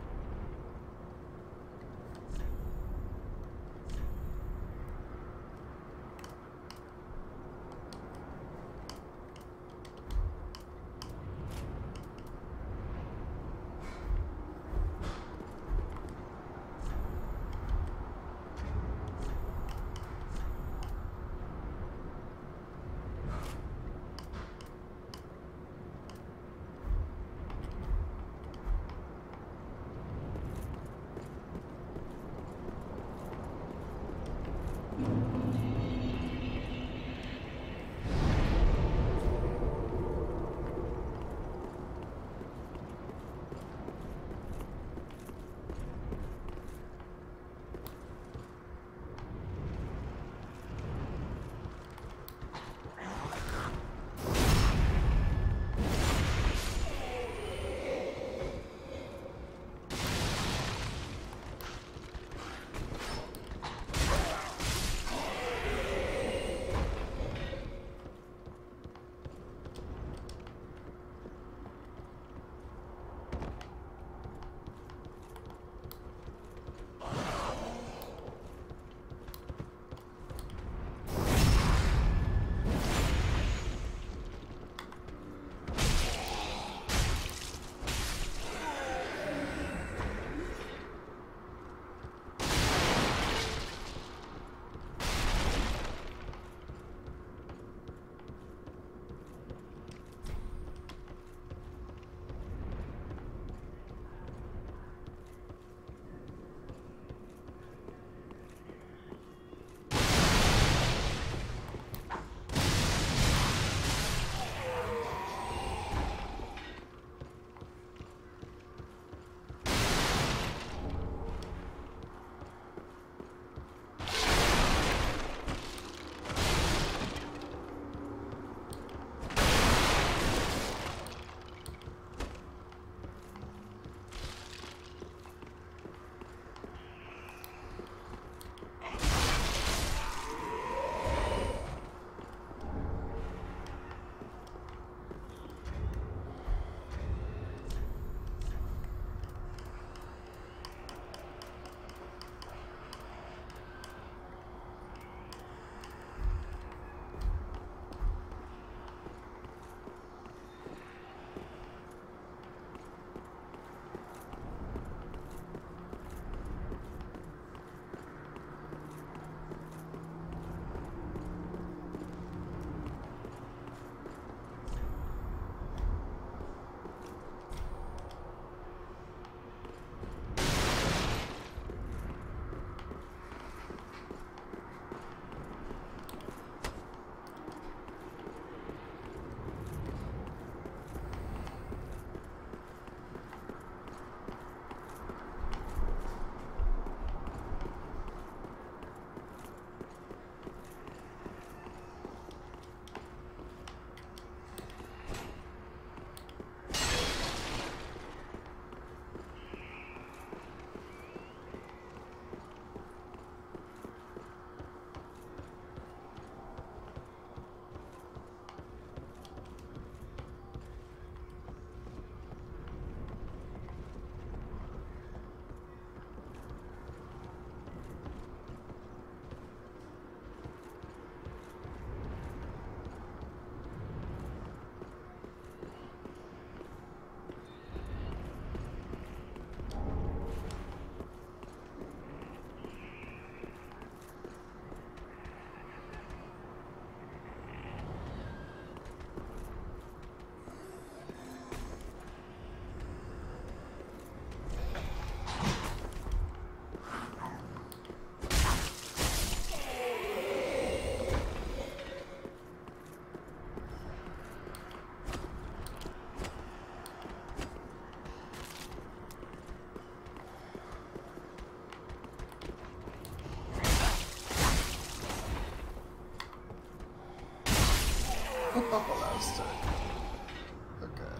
sick. Okay.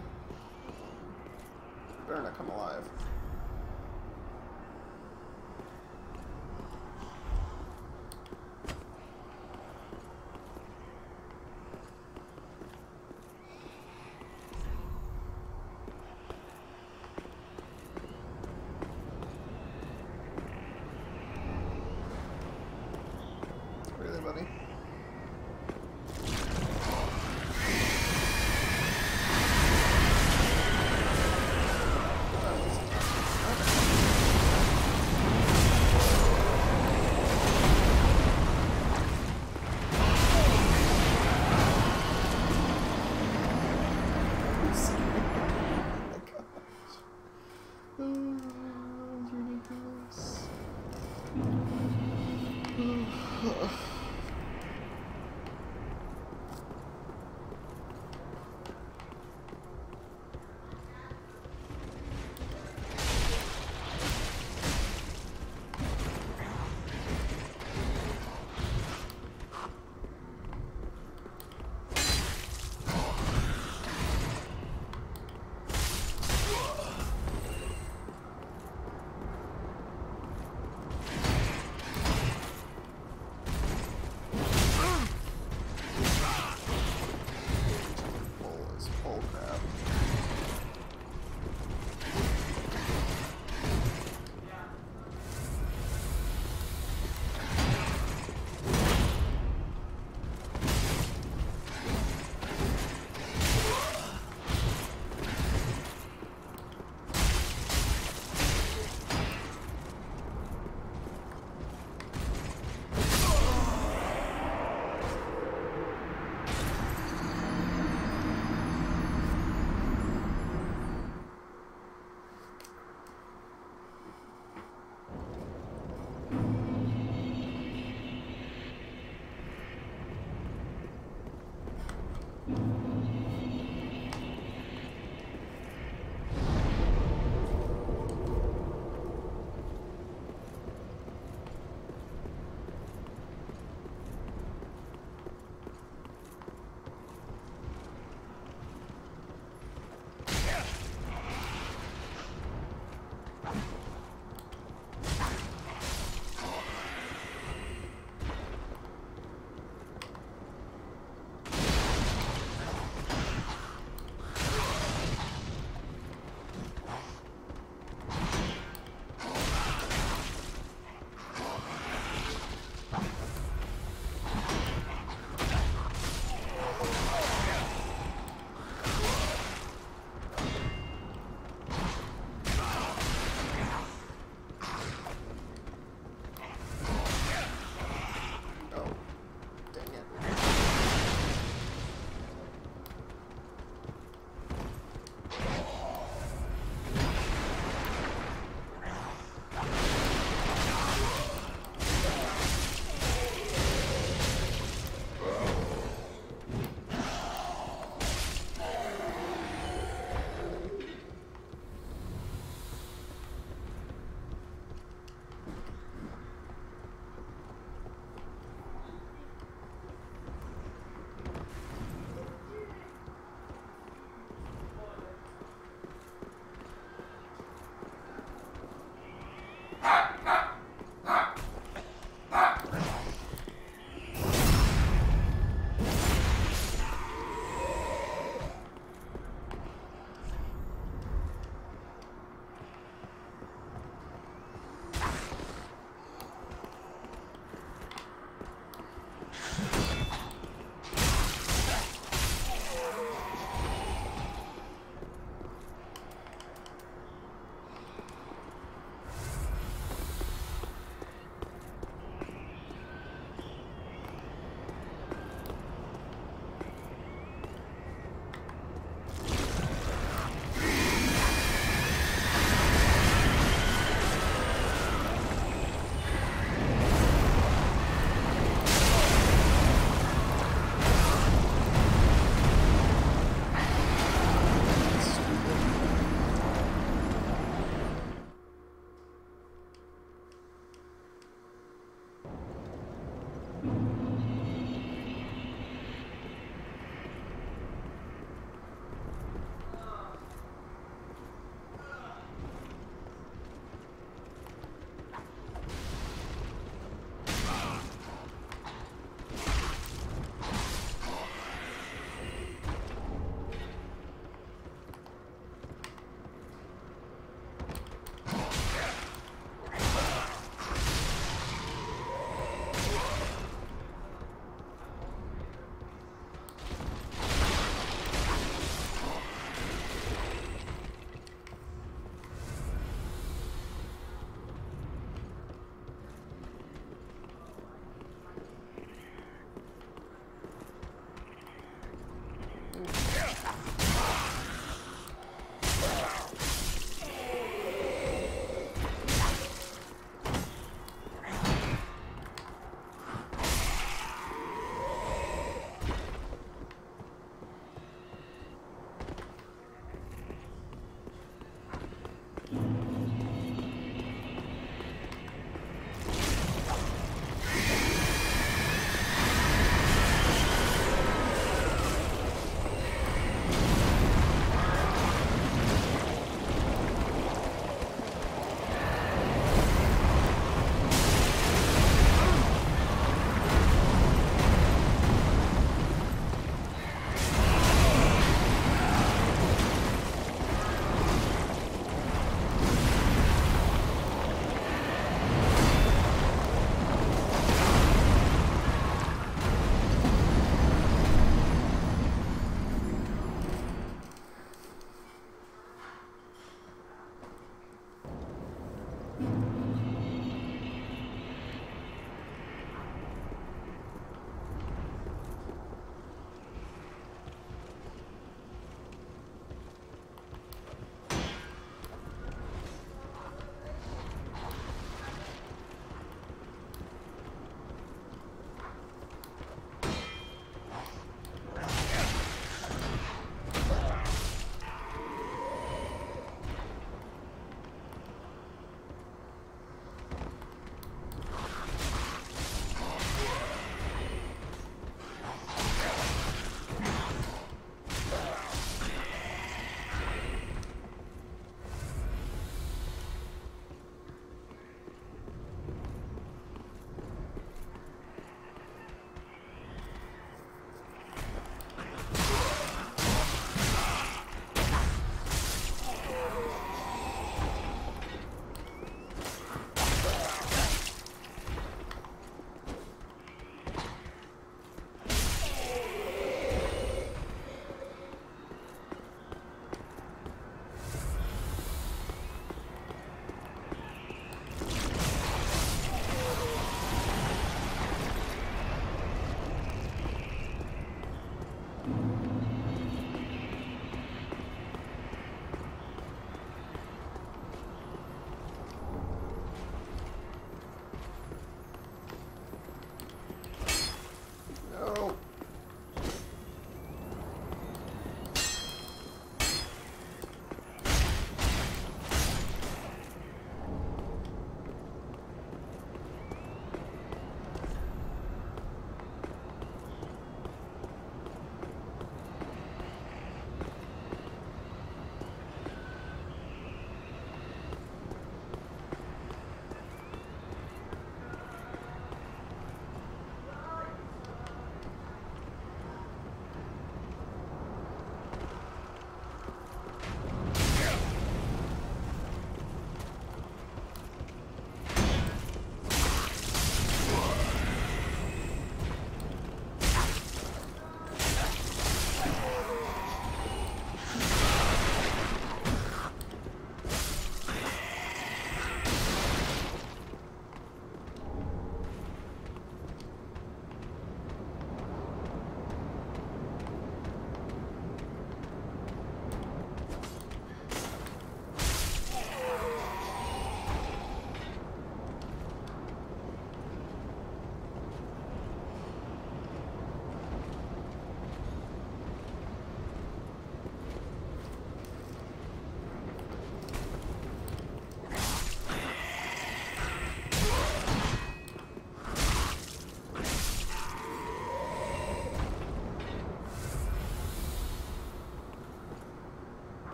Better not come alive. Really, buddy? That was tough.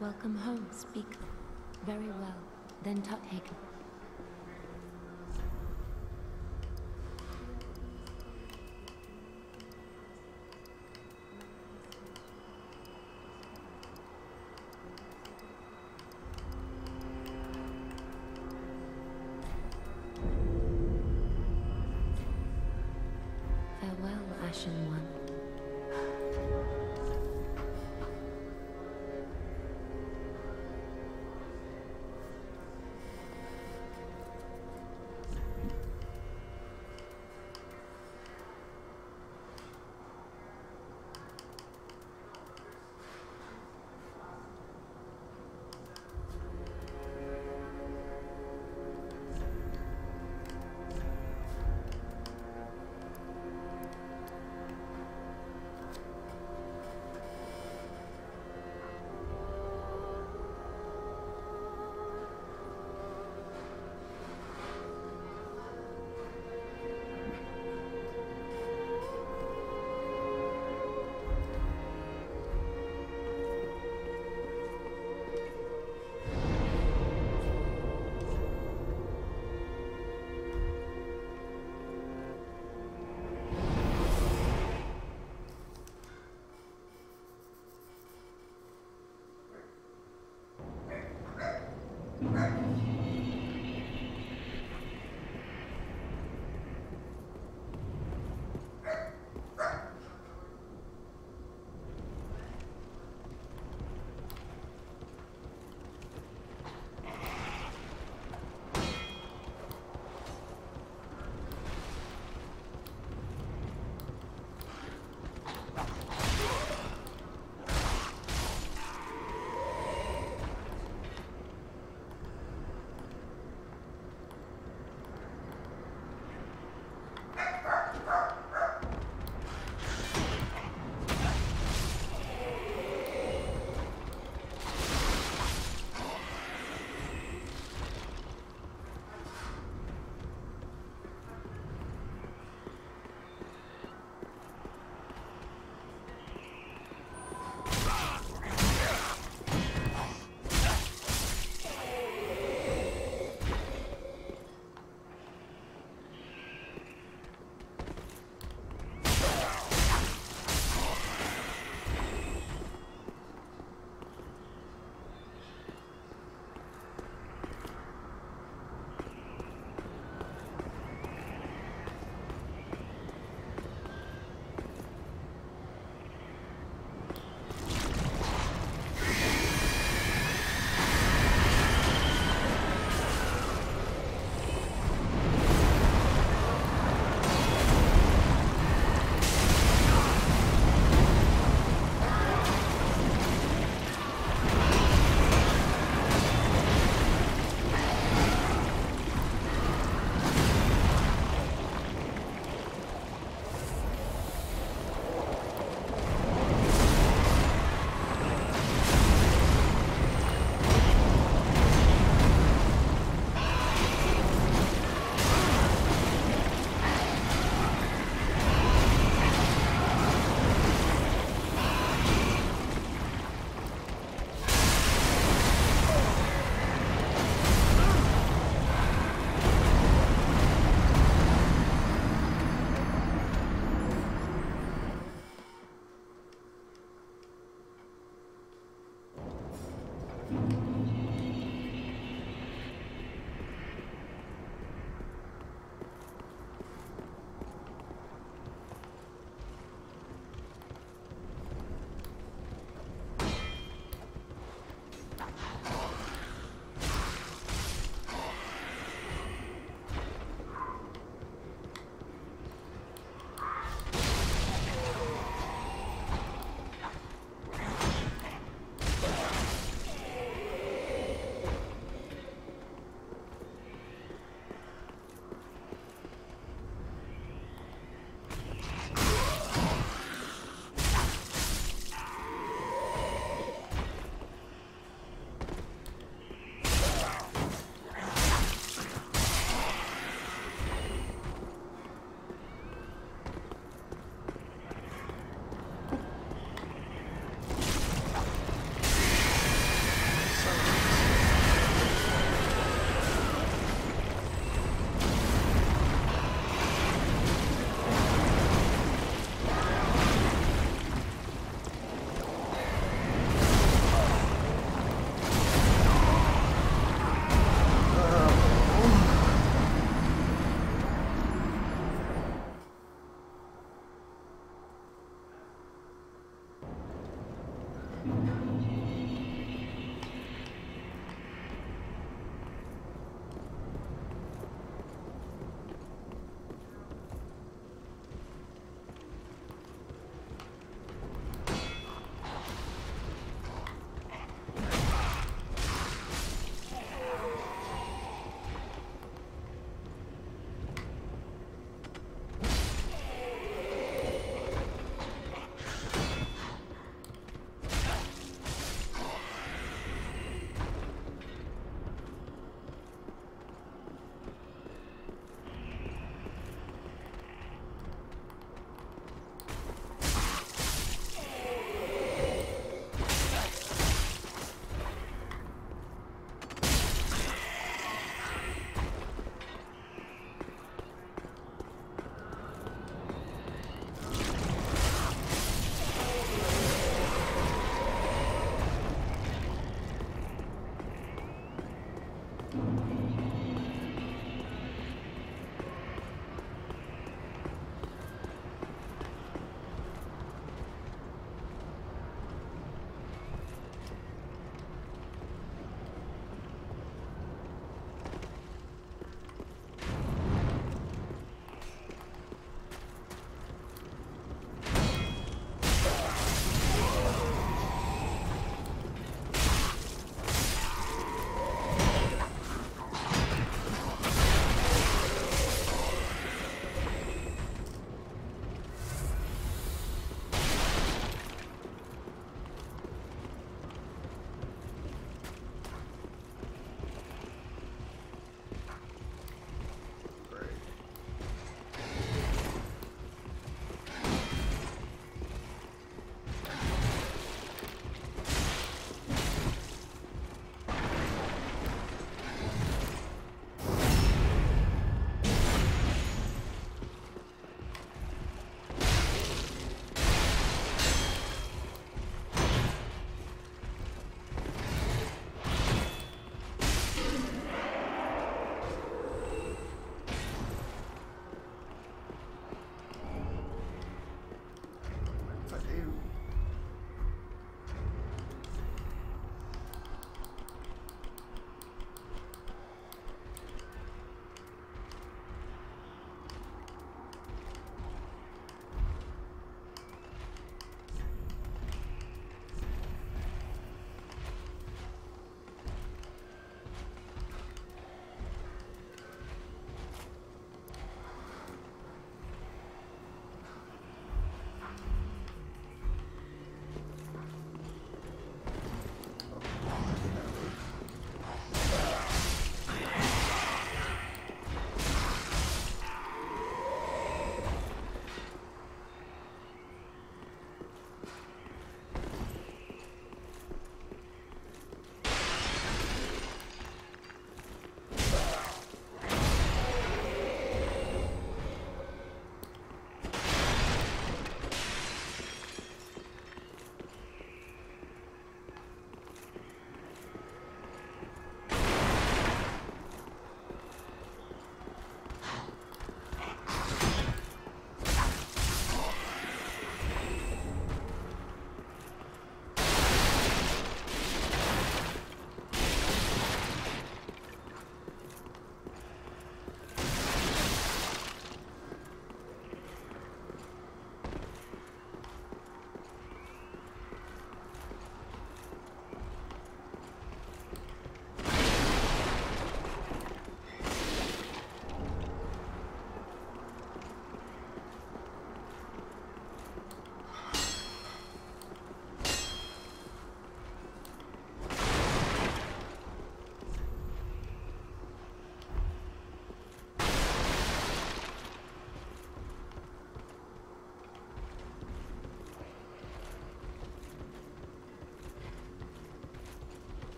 Welcome home, speak. Very well. Then Tuthagen. Farewell, Ashen One.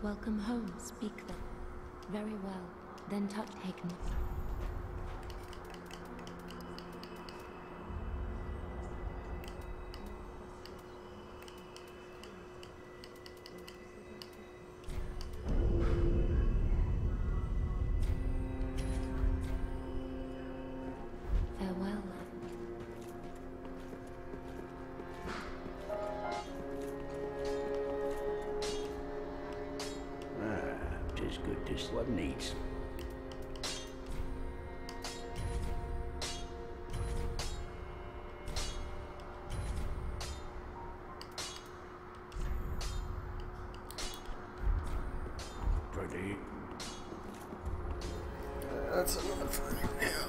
Welcome home, speak then. Very well. Then touch taken. Farewell. Tis good, tis what needs. Pretty. That's enough for now.